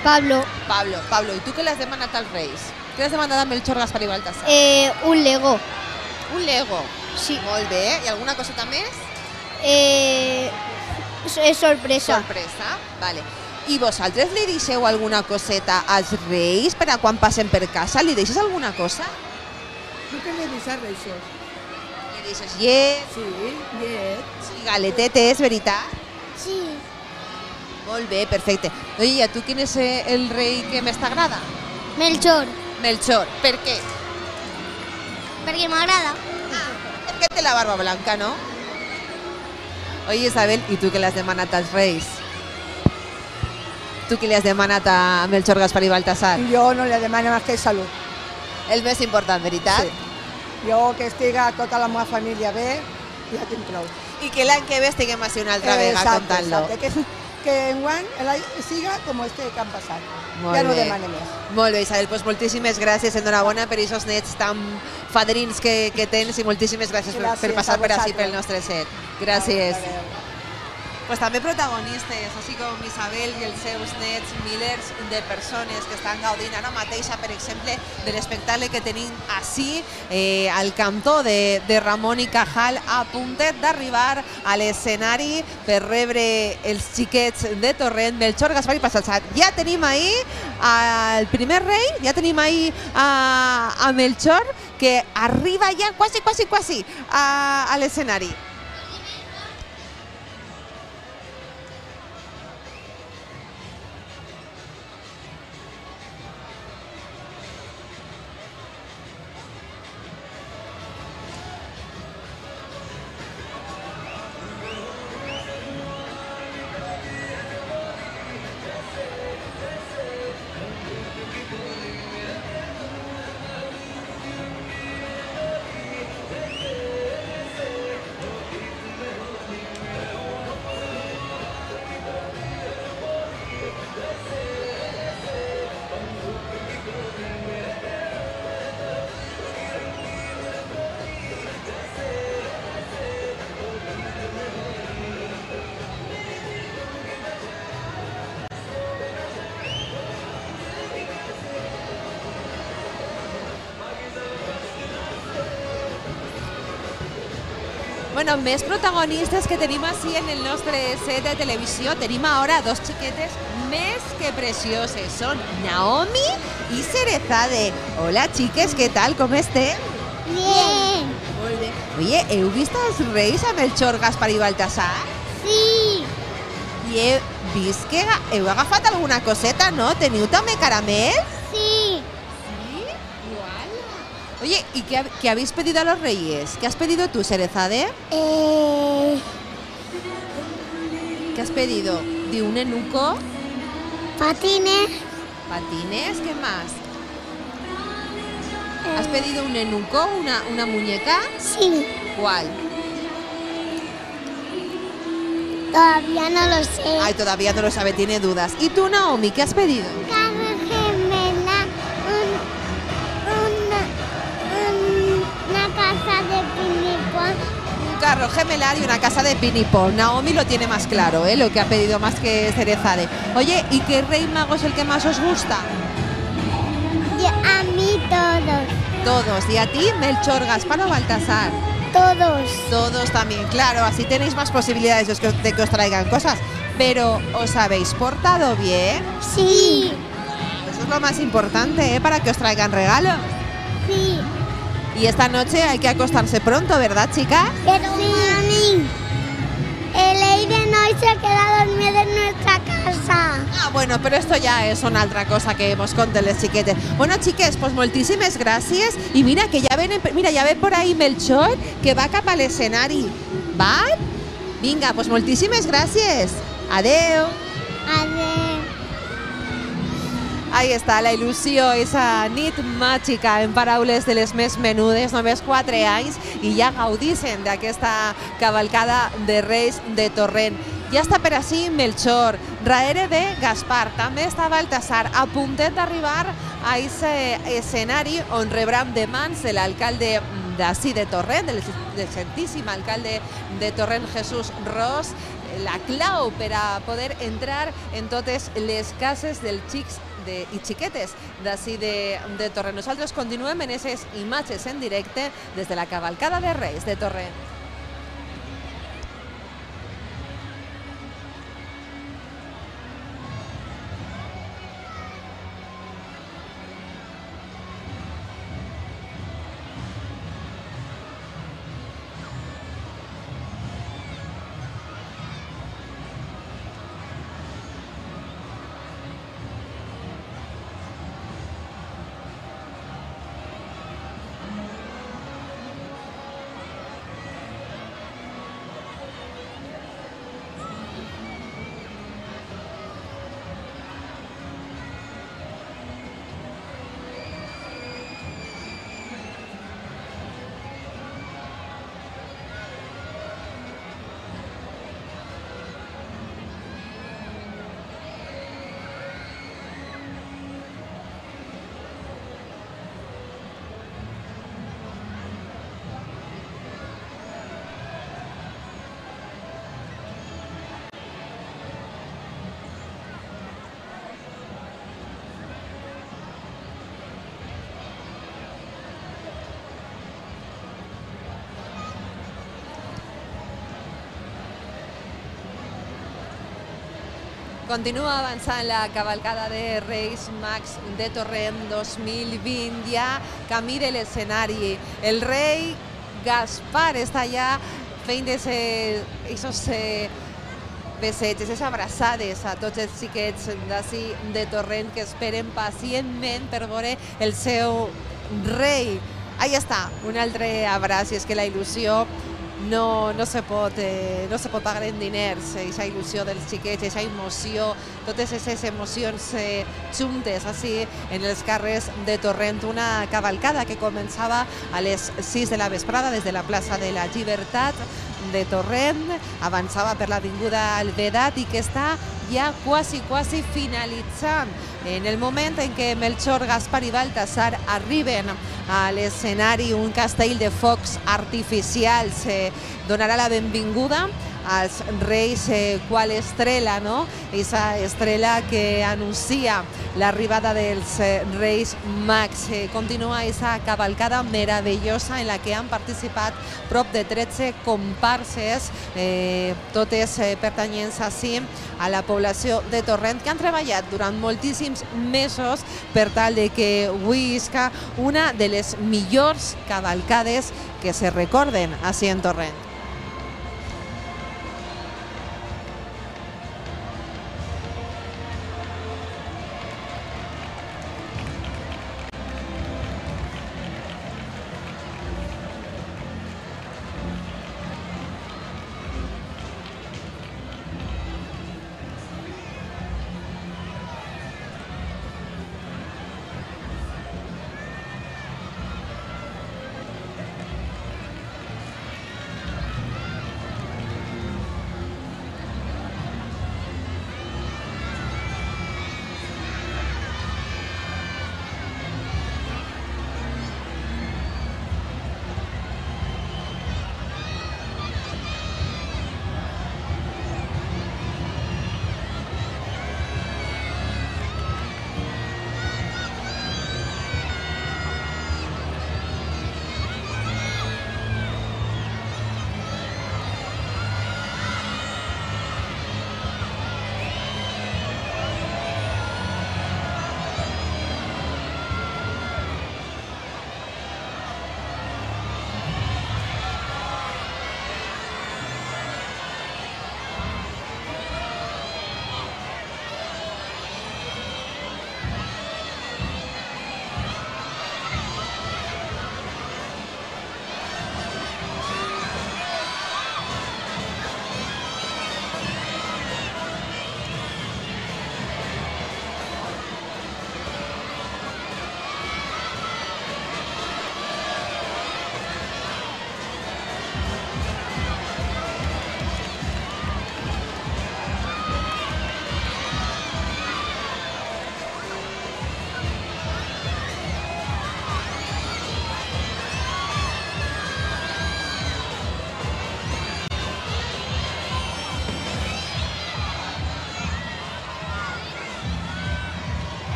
Pablo. Pablo, Pablo, i tu què li has demanat als Reis? Què li has demanat a Melchor, Gaspar i Baltasar? Eh, un Lego. Un Lego? Sí. Molt bé, i alguna coseta més? Eh, és sorpresa. Sorpresa, vale. I vosaltres li deixeu alguna coseta als Reis per a quan passen per casa? Li deixes alguna cosa? Tu què li deixes, Reixos? Li deixes llet? Sí, llet. Sí, galetetes, veritat? Sí. Molt bé, perfecte. Oye, i a tu quin és el rei que més t'agrada? Melchor. Melchor, per què? Perquè m'agrada. Perquè té la barba blanca, no? Oye, Isabel, i tu què li has demanat als Reis? Tu què li has demanat a Melchor, Gaspar i Baltasar? Jo no li demano més que salut. El més important, veritat? Sí. Jo que estiga tota la meva família bé, ja tinc prou. I que l'any que ve estiguem així una altra vegada contant-lo. Exacte, que, que enguany l'any siga com este que han passat. Molt ja no bé. demane més. Molt bé, Isabel, doncs moltíssimes gràcies, enhorabona per aquests nets tan fadrins que, que tens i moltíssimes gràcies, gràcies per, per passar per així pel nostre set. Gràcies. Adéu, adéu. Pues també protagonistes, així com Isabel i els seus nets, milers de persones que estan gaudint ara mateixa, per exemple, de l'espectacle que tenim així, eh, al cantó de, de Ramon i Cajal, a puntet d'arribar a l'escenari per rebre els xiquets de Torrent, Melchor, Gaspar i Baltasar. Ja tenim ahí al primer rei, ja tenim ahí a, a Melchor, que arriba ja quasi, quasi, quasi a, a l'escenari. Bueno, més protagonistes que tenim així en el nostre set de televisió. Tenim ara dos xiquetes més que precioses. Són Naomi i Cerezade. Hola, xiques, què tal? Com estem? Bien. Molt bé. Oye, heu vist els Reis a Melchor, Gaspar i Baltasar? Sí. I he vist que heu agafat alguna coseta, no? Teniu també caramels? Sí. ¿Sí? Igual. Oye, ¿y qué, qué habéis pedido a los Reyes? ¿Qué has pedido tú, Cerezade? Eh, ¿Qué has pedido? ¿De un enuco? patines. ¿Patines? ¿Qué más? ¿Has pedido un enuco, una, una muñeca? Sí. ¿Cuál? Todavía no lo sé. Ay, todavía no lo sabe, tiene dudas. ¿Y tú, Naomi, qué has pedido? Carro gemela, un, una, un- una casa de pinipón. Un carro gemelar y una casa de pinipón. Naomi lo tiene más claro, ¿eh? Lo que ha pedido más que Cerezade. Oye, ¿y qué rey mago es el que más os gusta? Y a mí todos, Todos. ¿Y a ti, Melchor, Gaspar o Baltasar? todos. Todos también, claro. Así tenéis más posibilidades de que, de que os traigan cosas. Pero, ¿os habéis portado bien? Sí. Eso es lo más importante, ¿eh? Para que os traigan regalos. Sí. Y esta noche hay que acostarse pronto, ¿verdad, chicas? Pero mami, el Aiden hoy se queda dormido en nuestra casa. Ah, bueno, però esto ja és una altra cosa que hemos contat les xiquetes. Bueno, xiques, pues moltíssimes gràcies. I mira, que ja ven, mira, ja ve por ahí Melchor, que va cap a l'escenari. Val? Vinga, pues moltíssimes gràcies. Adeu. Adeu. Ahí està, la il·lusió, esa nit màgica, en paraules de les més menudes, només quatre anys, i ja gaudissin d'aquesta cavalcada de Reis de Torrent. Ja està per així Melchor, darrere de Gaspar, també està Baltasar, a puntet d'arribar a aquest escenari on rebran de mans de l'alcalde d'ací de Torrent, del, del santíssim alcalde de Torrent, Jesús Ros, la clau per a poder entrar en totes les cases dels xics de, i xiquetes d'ací de, de Torrent. Nosaltres continuem en aquestes imatges en directe des de la cavalcada de Reis de Torrent. Continua avançant la cavalcada de Reis Mags de Torrent dos mil vint, ja camí de l'escenari. El rei Gaspar està ja fent aquests besets, aquestes abraçades a tots els xiquets d'ací de Torrent que esperen pacientment per veure el seu rei. Ahí està, un altre abraç, i és que la il·lusió No, no, se pot, eh, no se pot pagar en diners, aquesta il·lusió dels xiquets, aquesta emoció, totes aquestes emocions eh, juntes així en els carrers de Torrent. Una cavalcada que començava a les sis de la vesprada des de la plaça de la Llibertat de Torrent, avançava per l'avinguda Alvedat i que està ja quasi, quasi finalitzant. En el moment en què Melchor, Gaspar i Baltasar arriben a l'escenari, un castell de focs artificials eh, donarà la benvinguda als reis, eh, qual estrela, no? Esa estrela que anuncia l'arribada dels eh, reis mags. Eh, continua esa cavalcada meravellosa en la que han participat prop de tretze comparses, eh, totes eh, pertanyents així a la població de Torrent, que han treballat durant moltíssims mesos per tal de que avui isca una de les millors cavalcades que se recorden així en Torrent.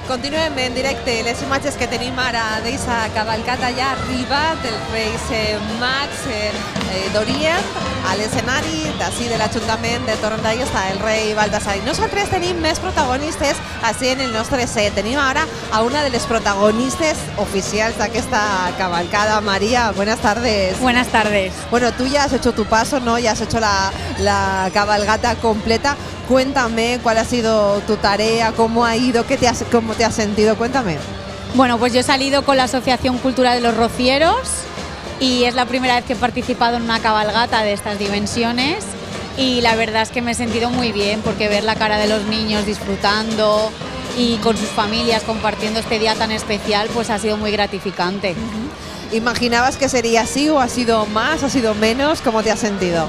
Continuem en directe les imatges que tenim ara d'eixa cavalcata ja arribat, els Reis eh, Mags eh, eh, d'Orient, a l'escenari d'ací de l'Ajuntament de Torrent d'Ahí està el rei Baltasar. I nosaltres tenim més protagonistes així en el nostre set. Tenim ara a una de les protagonistes oficials d'aquesta cavalcada. María, buenas tardes. Buenas tardes. Bueno, tú ya has hecho tu paso, ¿no? Ya has hecho la, la cabalgata completa. Cuéntame cuál ha sido tu tarea, cómo ha ido, qué te has, cómo te has sentido. Cuéntame. Bueno, pues yo he salido con la Asociación Cultural de los Rocieros y es la primera vez que he participado en una cabalgata de estas dimensiones y la verdad es que me he sentido muy bien porque ver la cara de los niños disfrutando y con sus familias compartiendo este día tan especial pues ha sido muy gratificante. Uh-huh. ¿Imaginabas que sería así o ha sido más, ha sido menos? ¿Cómo te has sentido?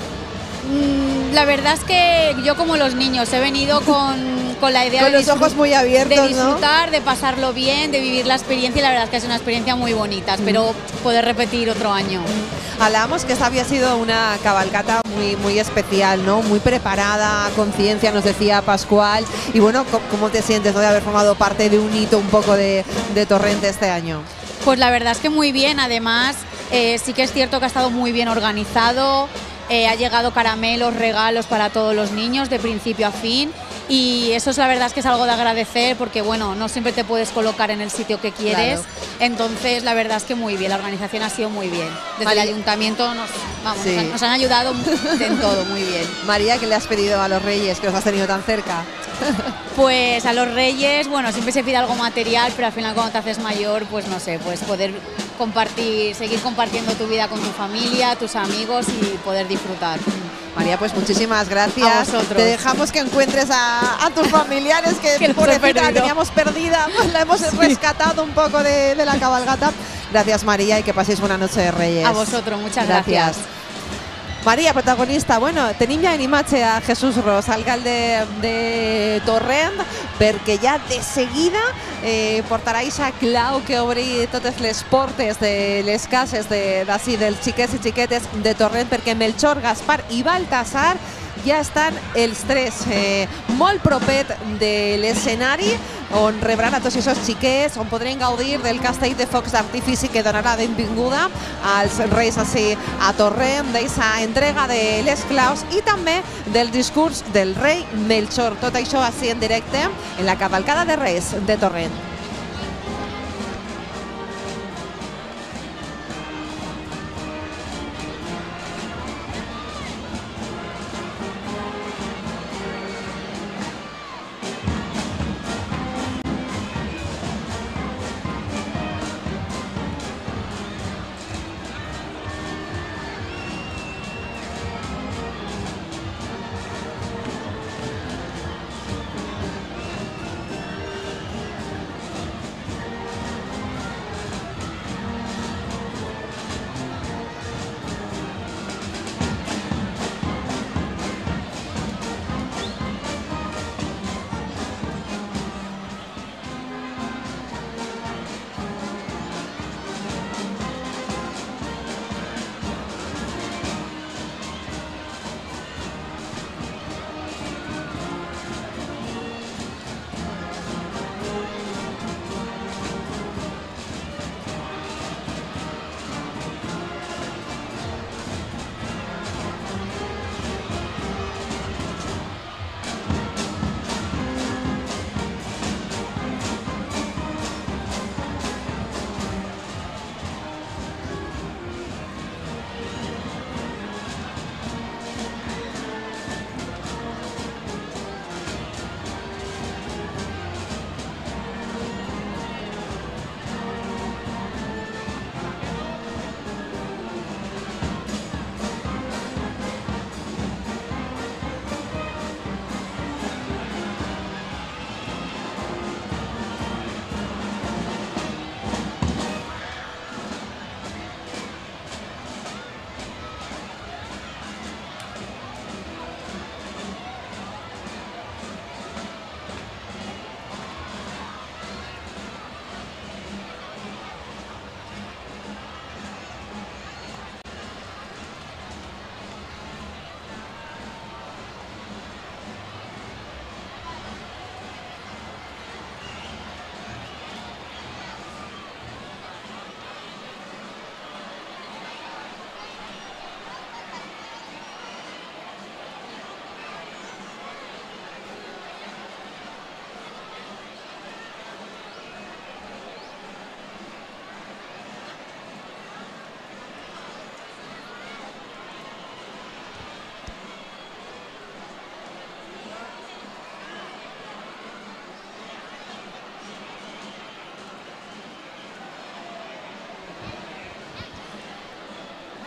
La verdad es que yo como los niños he venido con, con la idea con de, los ojos muy abiertos, de disfrutar, ¿no? de pasarlo bien, de vivir la experiencia y la verdad es que es una experiencia muy bonita, espero mm. poder repetir otro año. Mm. Hablábamos que esta había sido una cabalgata muy, muy especial, ¿no? Muy preparada, a conciencia, nos decía Pascual. Y bueno, ¿cómo te sientes, ¿no? de haber formado parte de un hito un poco de, de Torrente este año? Pues la verdad es que muy bien, además eh, sí que es cierto que ha estado muy bien organizado. Eh, ha llegado caramelos, regalos para todos los niños de principio a fin y eso es la verdad es que es algo de agradecer porque bueno, no siempre te puedes colocar en el sitio que quieres, claro. Entonces la verdad es que muy bien, la organización ha sido muy bien. Desde María, el ayuntamiento nos, vamos, sí. nos, han, nos han ayudado en todo, muy bien. María, ¿qué le has pedido a los Reyes que los has tenido tan cerca? Pues a los Reyes, bueno, siempre se pide algo material, pero al final cuando te haces mayor, pues no sé, pues poder compartir, seguir compartiendo tu vida con tu familia, tus amigos y poder disfrutar. María, pues muchísimas gracias. A vosotros. Te dejamos que encuentres a, a tus familiares que, que pobrecita la teníamos perdida, pues la hemos sí. rescatado un poco de, de la cabalgata. Gracias, María, y que paséis una noche de Reyes. A vosotros, muchas gracias. gracias. María, protagonista, bueno, tenim ja en imatge a Jesús Ros, alcalde de Torrent, perquè ja de seguida eh, portarà aquesta clau que obri totes les portes de les cases d'ací, de, dels xiquets i xiquetes de Torrent, perquè Melchor, Gaspar i Baltasar ja estan els tres eh, molt propet de l'escenari on rebran a tots aquests xiquets, on podrem gaudir del castell de focs d'artifici que donarà benvinguda als Reis així a Torrent, d'aquesta entrega de les claus i també del discurs del rei Melchor. Tot això així en directe en la cavalcada de Reis de Torrent.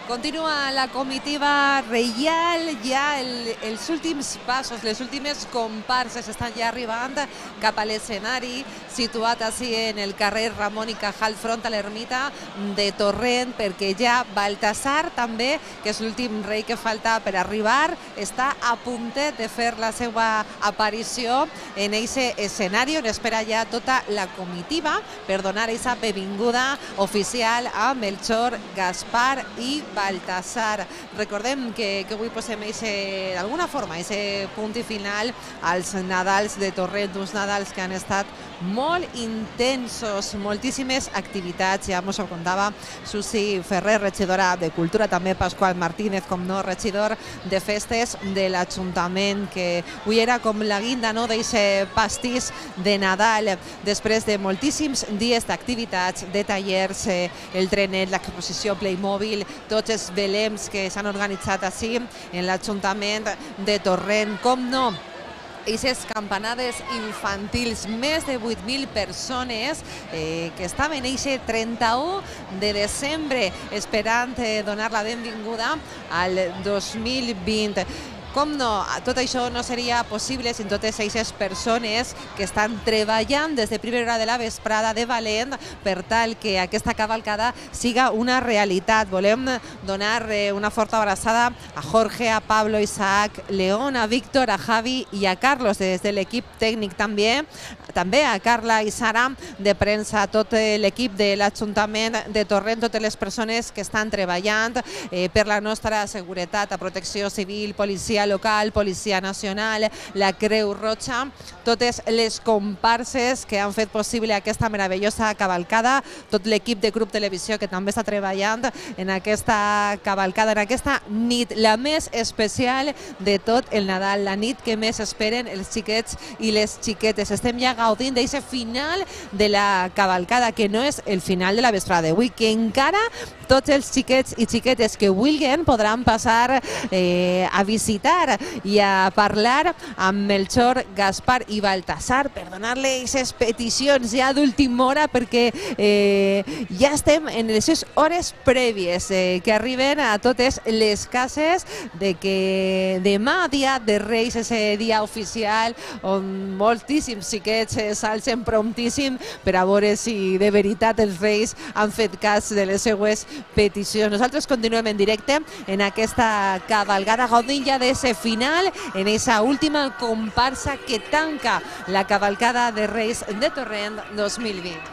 Continua la comitiva reial, ja el, els últims passos, les últimes comparses estan ja arribant cap a l'escenari, situat així en el carrer Ramon i Cajal, front a l'ermita de Torrent, perquè ja Baltasar també, que és l'últim rei que falta per arribar, està a puntet de fer la seva aparició en aquest escenari on espera ja tota la comitiva per donar aquesta benvinguda oficial a Melchor, Gaspar i Baltasar. Recordem que, que avui posem d'alguna forma aquest punt i final als Nadals de Torrent, uns Nadals que han estat molt intensos, moltíssimes activitats, ja ens ho contava Susi Ferrer, regidora de Cultura, també Pasqual Martínez, com no, regidor de Festes de l'Ajuntament, que avui era com la guinda no, d'aquest pastís de Nadal, després de moltíssims dies d'activitats, de tallers, eh, el trenet, l'exposició Playmobil, tots els belems que s'han organitzat així en l'Ajuntament de Torrent, com no, aquestes campanades infantils, més de vuit mil persones eh, que estaven aquest trenta-u de desembre esperant eh, donar la benvinguda al dos mil vint. Com no, tot això no seria possible sin totes aquestes persones que estan treballant des de primera hora de la vesprada de valent per tal que aquesta cavalcada siga una realitat. Volem donar una forta abraçada a Jorge, a Pablo, a Isaac, León, a Víctor, a Javi i a Carlos des de l'equip tècnic també, també a Carla i Sara de premsa, tot l'equip de l'Ajuntament de Torrent, totes les persones que estan treballant eh, per la nostra seguretat, a Protecció Civil, Policia Local, Policia Nacional, la Creu Roja, totes les comparses que han fet possible aquesta meravellosa cavalcada, tot l'equip de Grup Televisió que també està treballant en aquesta cavalcada, en aquesta nit, la més especial de tot el Nadal, la nit que més esperen els xiquets i les xiquetes. Estem ja gaudint d'aquest final de la cavalcada, que no és el final de la vesprada d'avui, que encara tots els xiquets i xiquetes que vulguin podran passar eh, a visitar i a parlar amb Melchor, Gaspar i Baltasar per donar-li aquestes peticions ja d'última hora, perquè eh, ja estem en les hores prèvies eh, que arriben a totes les cases de que demà, dia de Reis, és el dia oficial on moltíssims xiquets s'alcen promptíssim per a veure si de veritat els Reis han fet cas de les seues peticions. Nosaltres continuem en directe en aquesta cavalgada, gaudint ja d'aquest final, en esa última comparsa que tanca la cavalcada de Reis de Torrent dos mil vint.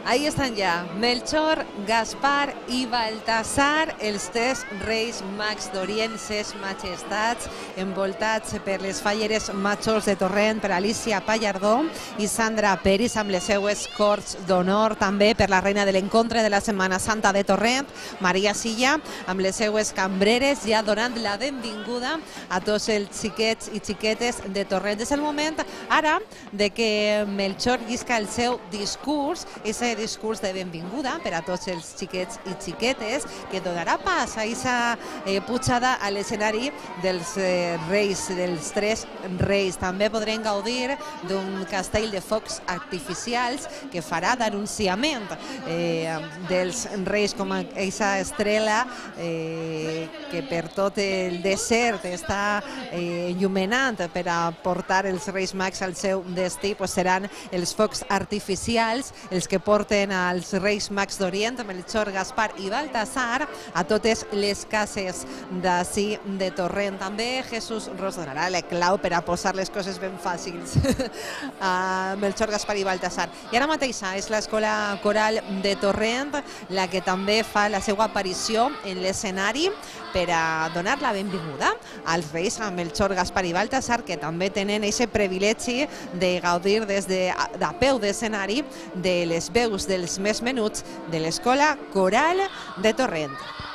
Ahí estan ja Melchor, Gaspar i Baltasar, els tres reis mags d'Orient, ses majestats, envoltats per les falleres majors de Torrent, per Alicia Pallardó i Sandra Peris, amb les seues corts d'honor, també per la reina de l'encontre de la Setmana Santa de Torrent, Maria Silla, amb les seues cambreres, ja donant la benvinguda a tots els xiquets i xiquetes de Torrent. És el moment ara de que Melchor llisca el seu discurs, ese discurs de benvinguda per a tots els xiquets i xiquetes, que donarà pas a aquesta eh, pujada a l'escenari dels eh, reis, dels tres reis. També podrem gaudir d'un castell de focs artificials que farà d'anunciament eh, dels reis, com aquesta estrela eh, que per tot el desert està eh, il·luminant per a portar els reis mags al seu destí, pues seran els focs artificials els que porten als reis mags d'Orient, Melchor, Gaspar i Baltasar, a totes les cases d'ací de Torrent. També Jesús Ros donarà la clau per a posar les coses ben fàcils a Melchor, Gaspar i Baltasar. I ara mateixa és l'escola coral de Torrent la que també fa la seva aparició en l'escenari per a donar la benvinguda als reis, a Melchor, Gaspar i Baltasar, que també tenen aquest privilegi de gaudir des de a peu d'escenari de les veus dels més menuts de l'escola coral de Torrent.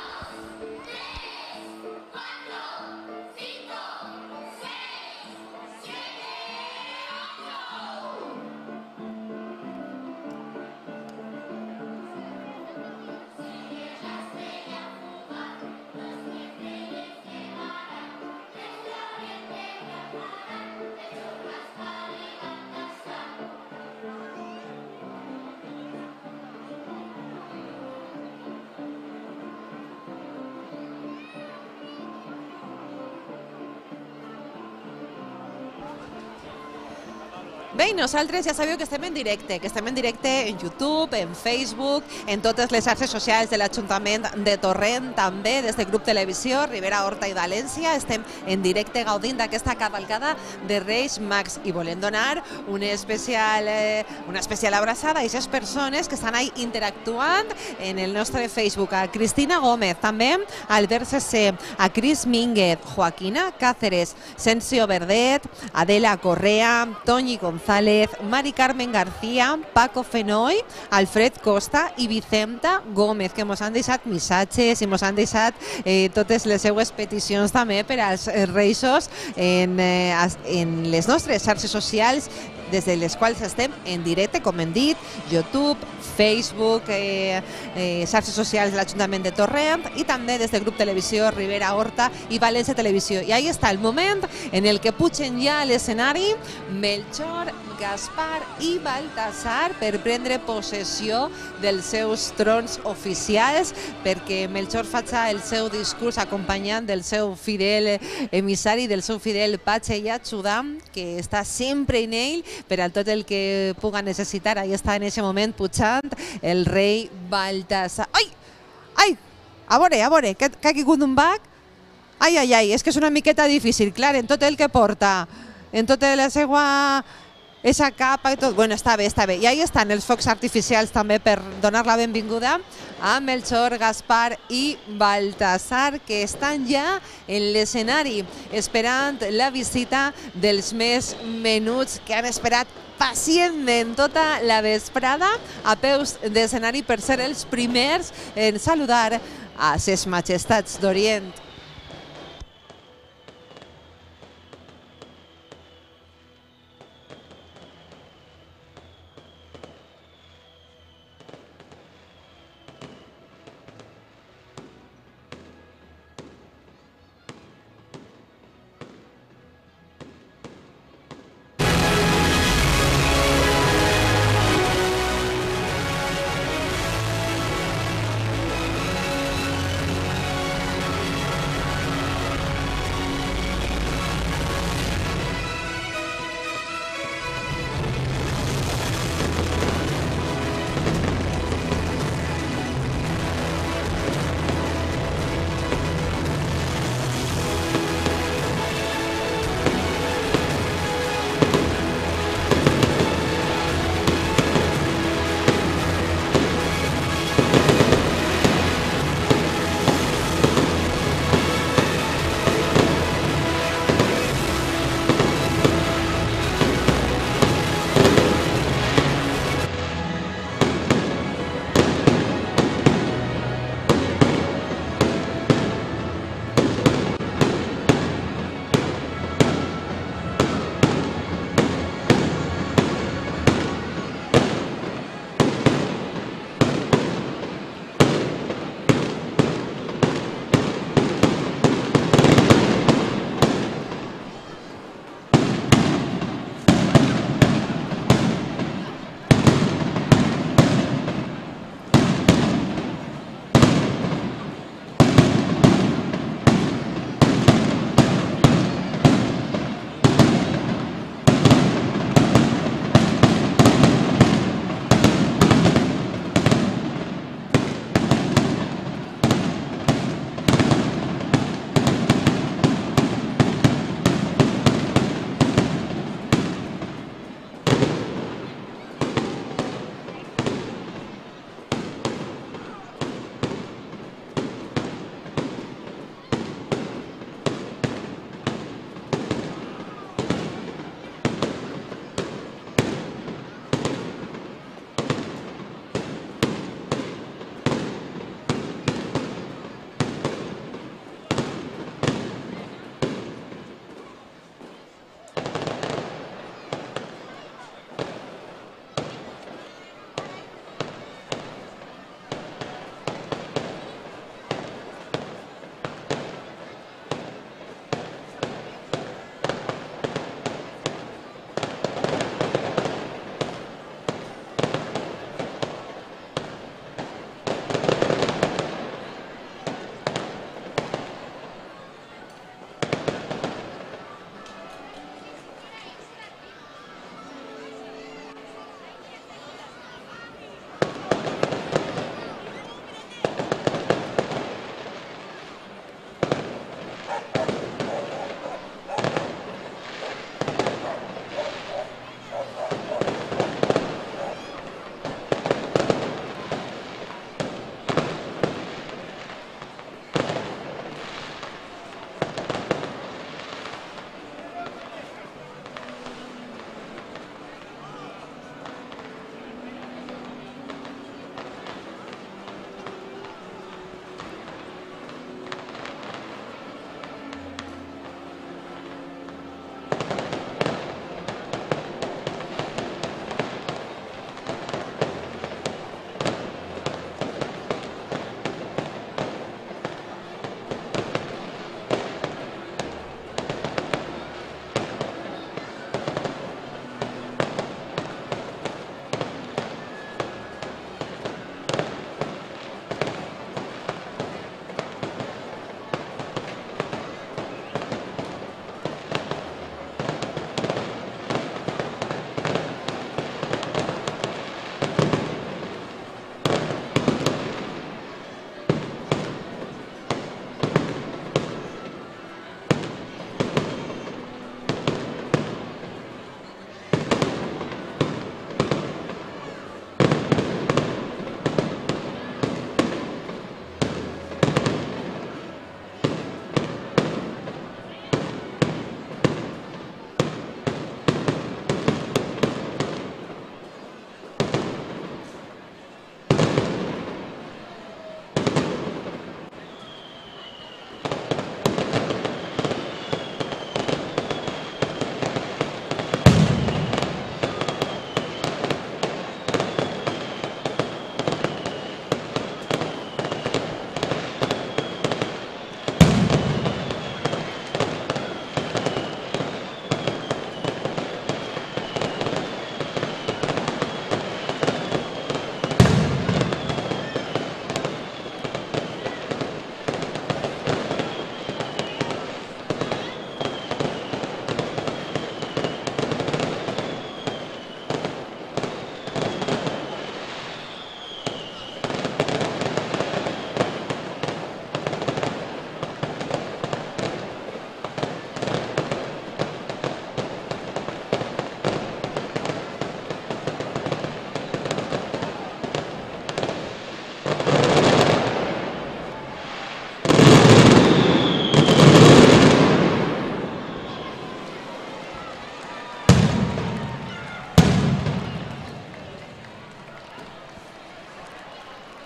Bé, i nosaltres ja sabeu que estem en directe, que estem en directe en YouTube, en Facebook, en totes les xarxes socials de l'Ajuntament de Torrent, també des del grup Televisió, Ribera, Horta i València. Estem en directe gaudint d'aquesta cavalcada de Reis Mags i volem donar una especial, eh, una especial abraçada a aquestes persones que estan ahí interactuant en el nostre Facebook. A Cristina Gómez, també a Albert Cessé, a Cris Mínguez, Joaquina Cáceres, Sensio Verdet, Adela Correa, Toñi González, Mari Carmen García, Paco Fenoy, Alfred Costa i Vicenta Gómez, que ens han deixat missatges i ens han deixat eh, totes les seues peticions també per als reixos en, eh, en les nostres xarxes socials, des de les quals estem en directe, com hem dit, YouTube, Facebook, eh, eh, xarxes socials de l'Ajuntament de Torrent i també des del grup Televisió, Ribera, Horta i València Televisió. I ahí està el moment en el que pugen ja a l'escenari Melchor, Gaspar i Baltasar per prendre possessió dels seus trons oficials, perquè Melchor faci el seu discurs acompanyant del seu fidel emissari, del seu fidel patge i ajudant, que està sempre en ell per a tot el que puga necessitar. Ahí està en aquest moment pujant el rei Baltasar. Ai! Ai! A veure, a veure, que, que ha caigut un bac? Ai, ai, ai, és que és una miqueta difícil, clar, en tot el que porta, en tota la seva... esa capa i tot. Bueno, està bé, està bé. I ahí estan els focs artificials també per donar la benvinguda a Melchor, Gaspar i Baltasar, que estan ja en l'escenari esperant la visita dels més menuts, que han esperat pacientment tota la vesprada a peus d'escenari per ser els primers en saludar a ses majestats d'Orient.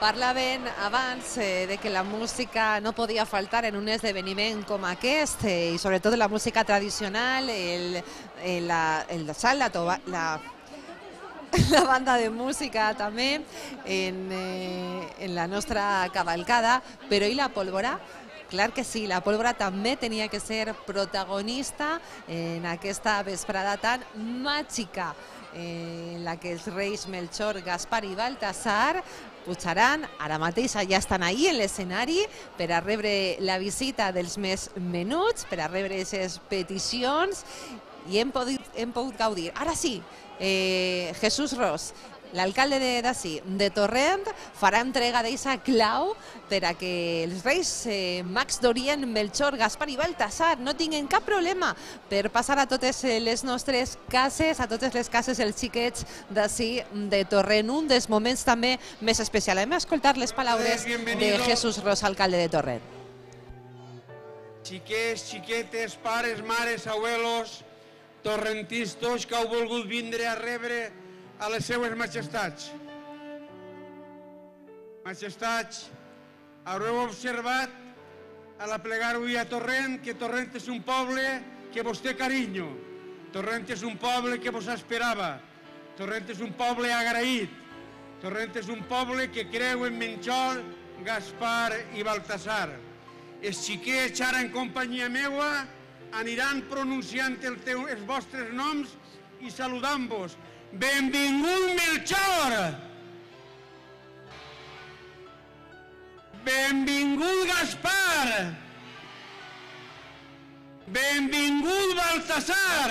Parlaven abans eh, de que la música no podia faltar en un esdeveniment com aquest, eh, i sobretot la música tradicional, el, el, la, el salt, la, toba, la, la banda de música també en, eh, en la nostra cavalcada, però i la pólvora? Clar que sí, la pólvora també tenia que ser protagonista en aquesta vesprada tan màgica, en la que els reis Melchor, Gaspar i Baltasar pujaran, ara mateix ja estan ahí en l'escenari per a rebre la visita dels més menuts, per a rebre aquestes peticions, i hem pogut, hem pogut gaudir. Ara sí, eh, Jesús Ros, l'alcalde d'ací, de Torrent, farà entrega d'aquesta clau per a que els reis eh, Mags d'Orient, Melchor, Gaspar i Baltasar no tinguin cap problema per passar a totes les nostres cases, a totes les cases dels xiquets d'ací de Torrent. Un dels moments també més especials. Hem escoltat les paraules de Jesús Ros, alcalde de Torrent. Xiquets, xiquetes, pares, mares, abuelos, torrentistos que heu volgut vindre a rebre a les seues majestats. Majestats, haureu observat a la plegar avui a Torrent que Torrent és un poble que vos té carinyo. Torrent és un poble que vos esperava. Torrent és un poble agraït. Torrent és un poble que creu en Melchor, Gaspar i Baltasar. Els xiquets ara en companyia meua aniran pronunciant el teu, els vostres noms i saludant-vos. Benvingut Melchor! Benvingut Gaspar! Benvingut Baltasar!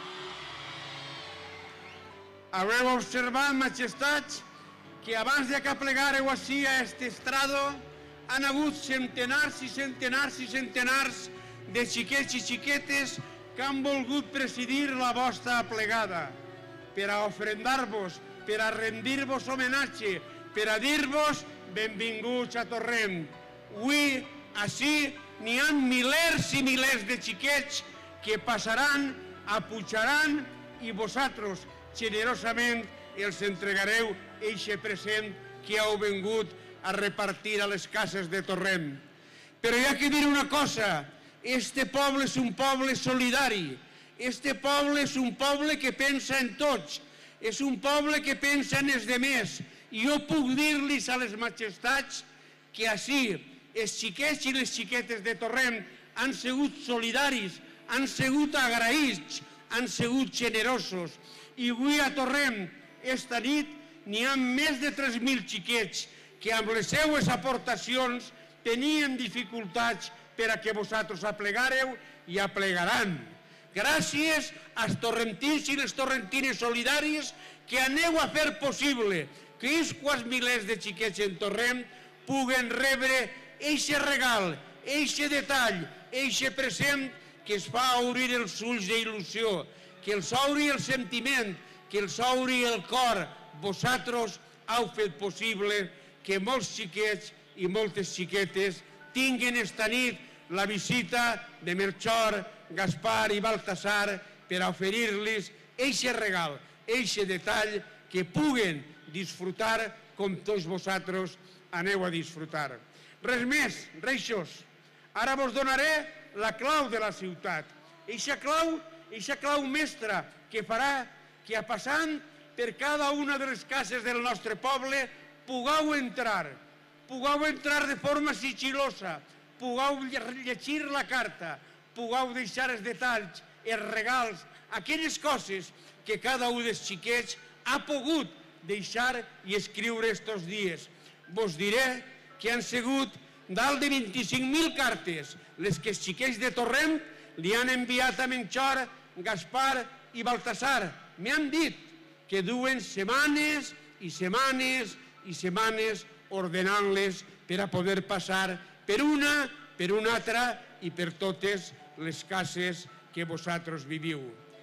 Haureu observat, majestats, que abans de que plegareu ací a este estrado han hagut centenars i centenars i centenars de xiquets i xiquetes que han volgut presidir la vostra plegada, per a ofrendar-vos, per a rendir-vos homenatge, per a dir-vos benvinguts a Torrent. Avui, ací, n'hi ha milers i milers de xiquets que passaran, apujaran i vosaltres, generosament, els entregareu eixe present que heu vingut a repartir a les cases de Torrent. Però hi ha que dir una cosa, este poble és un poble solidari, este poble és un poble que pensa en tots, és un poble que pensa en els demés, i jo puc dir-los a les majestats que ací els xiquets i les xiquetes de Torrent han sigut solidaris, han sigut agraïts, han sigut generosos, i avui a Torrent, esta nit, n'hi ha més de tres mil xiquets que amb les seues aportacions tenien dificultats per a que vosaltres aplegareu i aplegaran. Gràcies als torrentins i les torrentines solidàries que aneu a fer possible que aquests quants milers de xiquets en Torrent puguen rebre eixe regal, eixe detall, eixe present que es fa obrir els ulls d'il·lusió, que els obri el sentiment, que els obri el cor. Vosaltres heu fet possible que molts xiquets i moltes xiquetes tinguin esta nit la visita de Melchor, Gaspar i Baltasar per a oferir-los eixe regal, eixe detall que puguen disfrutar com tots vosaltres aneu a disfrutar. Res més, reixos, ara vos donaré la clau de la ciutat. Eixa clau, eixa clau mestra que farà que a passant per cada una de les cases del nostre poble pugueu entrar, pugueu entrar de forma sigil·losa, pugueu llegir la carta, pugueu deixar els detalls, els regals, aquelles coses que cada un dels xiquets ha pogut deixar i escriure estos dies. Vos diré que han sigut dalt de vint-i-cinc mil cartes les que els xiquets de Torrent li han enviat a Melchor, Gaspar i Baltasar. M'han dit que duen setmanes i setmanes i setmanes ordenant-les per a poder passar per una, per una altra i per totes les cases que vosaltres viviu.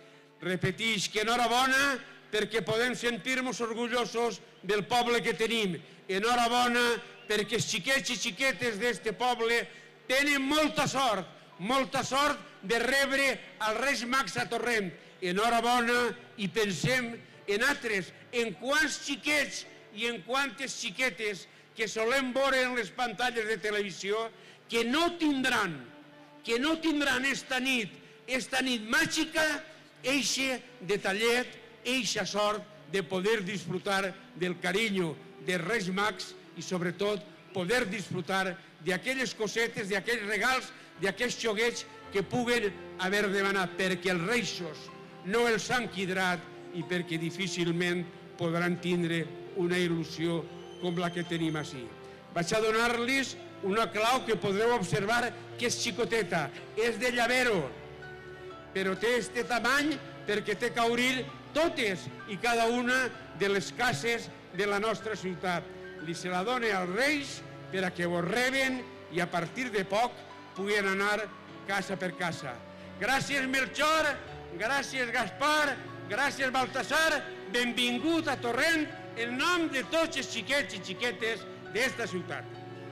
Repetix que enhorabona perquè podem sentir-nos orgullosos del poble que tenim. Enhorabona perquè els xiquets i xiquetes d'este poble tenen molta sort, molta sort de rebre els Reis Mags a Torrent. Enhorabona i pensem en altres, en quants xiquets i en quantes xiquetes que solem veure en les pantalles de televisió, que no tindran, que no tindran esta nit, esta nit màgica, eixe detallet, eixa sort de poder disfrutar del carinyo de Reis Mags i sobretot poder disfrutar d'aquelles cosetes, d'aquells regals, d'aquells xoguets que puguen haver demanat, perquè els reixos no els han quidrat i perquè difícilment podran tindre una il·lusió com la que tenim així. Vaig a donar-los una clau que podreu observar que és xicoteta, és de llavero, però té este tamany perquè té que obrir totes i cada una de les cases de la nostra ciutat. Li se la dona als Reis per a que vos reben i a partir de poc puguen anar casa per casa. Gràcies, Melchor, gràcies, Gaspar, gràcies, Baltasar, benvingut a Torrent en nom de tots els xiquets i xiquetes d'esta ciutat.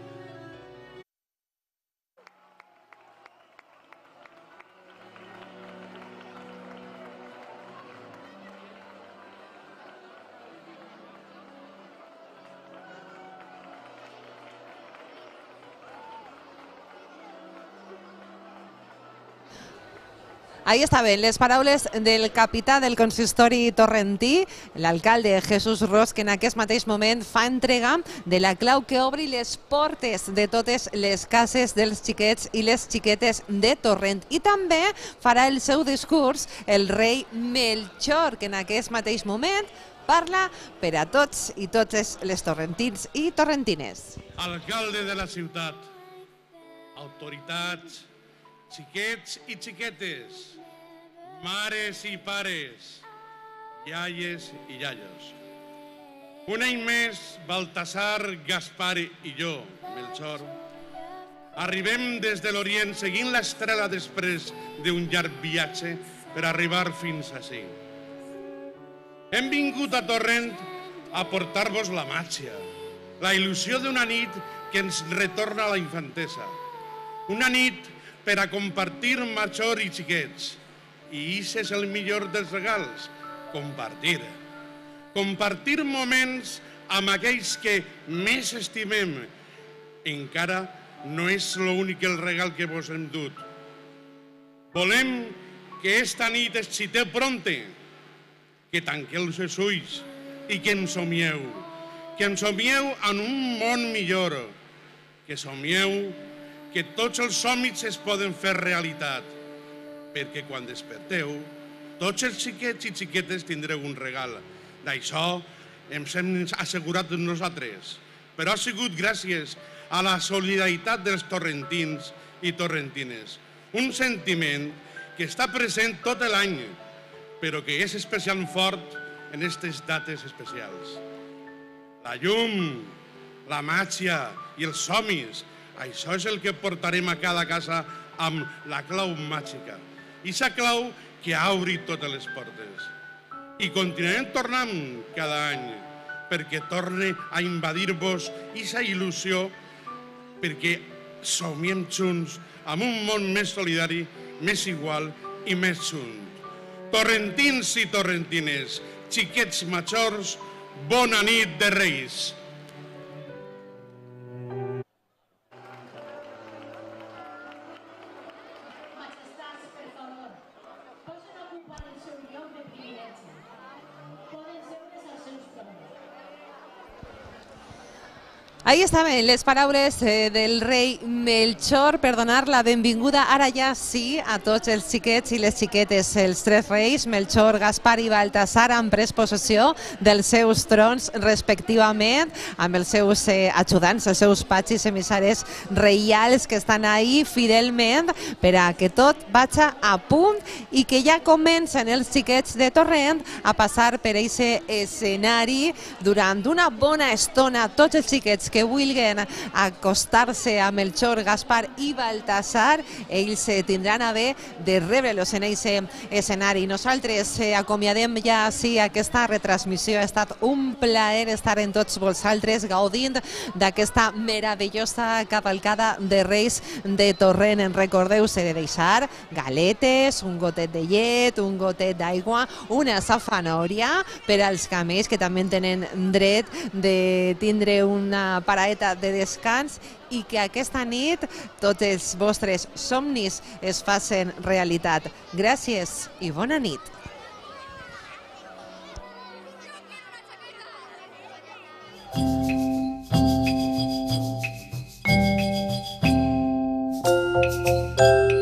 Ahí estaven les paraules del capità del consistori torrentí, l'alcalde Jesús Ros, que en aquest mateix moment fa entrega de la clau que obri les portes de totes les cases dels xiquets i les xiquetes de Torrent. I també farà el seu discurs el rei Melchor, que en aquest mateix moment parla per a tots i totes les torrentins i torrentines. Alcalde de la ciutat, autoritats, xiquets i xiquetes, mares i pares, iaies i iaios. Un any més, Baltasar, Gaspar i jo, Melchor, arribem des de l'Orient seguint l'estrela després d'un llarg viatge per arribar fins ací. Hem vingut a Torrent a portar-vos la màgia, la il·lusió d'una nit que ens retorna a la infantesa. Una nit per a compartir major i xiquets. I això és el millor dels regals, compartir. Compartir moments amb aquells que més estimem. Encara no és l'únic el regal que vos hem dut. Volem que esta nit es xiteu pronte, que tanqueu els ulls i que en somieu. Que en somieu en un món millor. Que somieu que tots els somnis es poden fer realitat, perquè quan desperteu, tots els xiquets i xiquetes tindreu un regal. D'això ens hem assegurat nosaltres, però ha sigut gràcies a la solidaritat dels torrentins i torrentines. Un sentiment que està present tot l'any, però que és especialment fort en aquestes dates especials. La llum, la màgia i els somnis, això és el que portarem a cada casa amb la clau màgica. I la clau que ha obrit totes les portes. I continuarem tornant cada any perquè torne a invadir-vos aquesta il·lusió, perquè somiem junts amb un món més solidari, més igual i més junt. Torrentins i torrentines, xiquets majors, bona nit de Reis. Ahí estaven les paraules eh, del rei Melchor per donar la benvinguda ara ja sí a tots els xiquets i les xiquetes. Els tres reis, Melchor, Gaspar i Baltasar, han pres possessió dels seus trons respectivament amb els seus eh, ajudants, els seus patxis emissaris reials que estan ahí fidelment per a que tot vagi a punt i que ja comencen els xiquets de Torrent a passar per aquest escenari durant una bona estona. Tots els xiquets que vulguin acostar-se a Melchor, Gaspar i Baltasar, ells tindran a bé de rebre-los en aquest escenari. Nosaltres acomiadem ja sí aquesta retransmissió. Ha estat un plaer estar en tots vosaltres gaudint d'aquesta meravellosa cavalcada de Reis de Torrent. Recordeu-se de deixar galetes, un gotet de llet, un gotet d'aigua, una safanòria per als camells que també tenen dret de tindre una paraeta de descans i que aquesta nit tots els vostres somnis es facin realitat. Gràcies i bona nit. Thank you.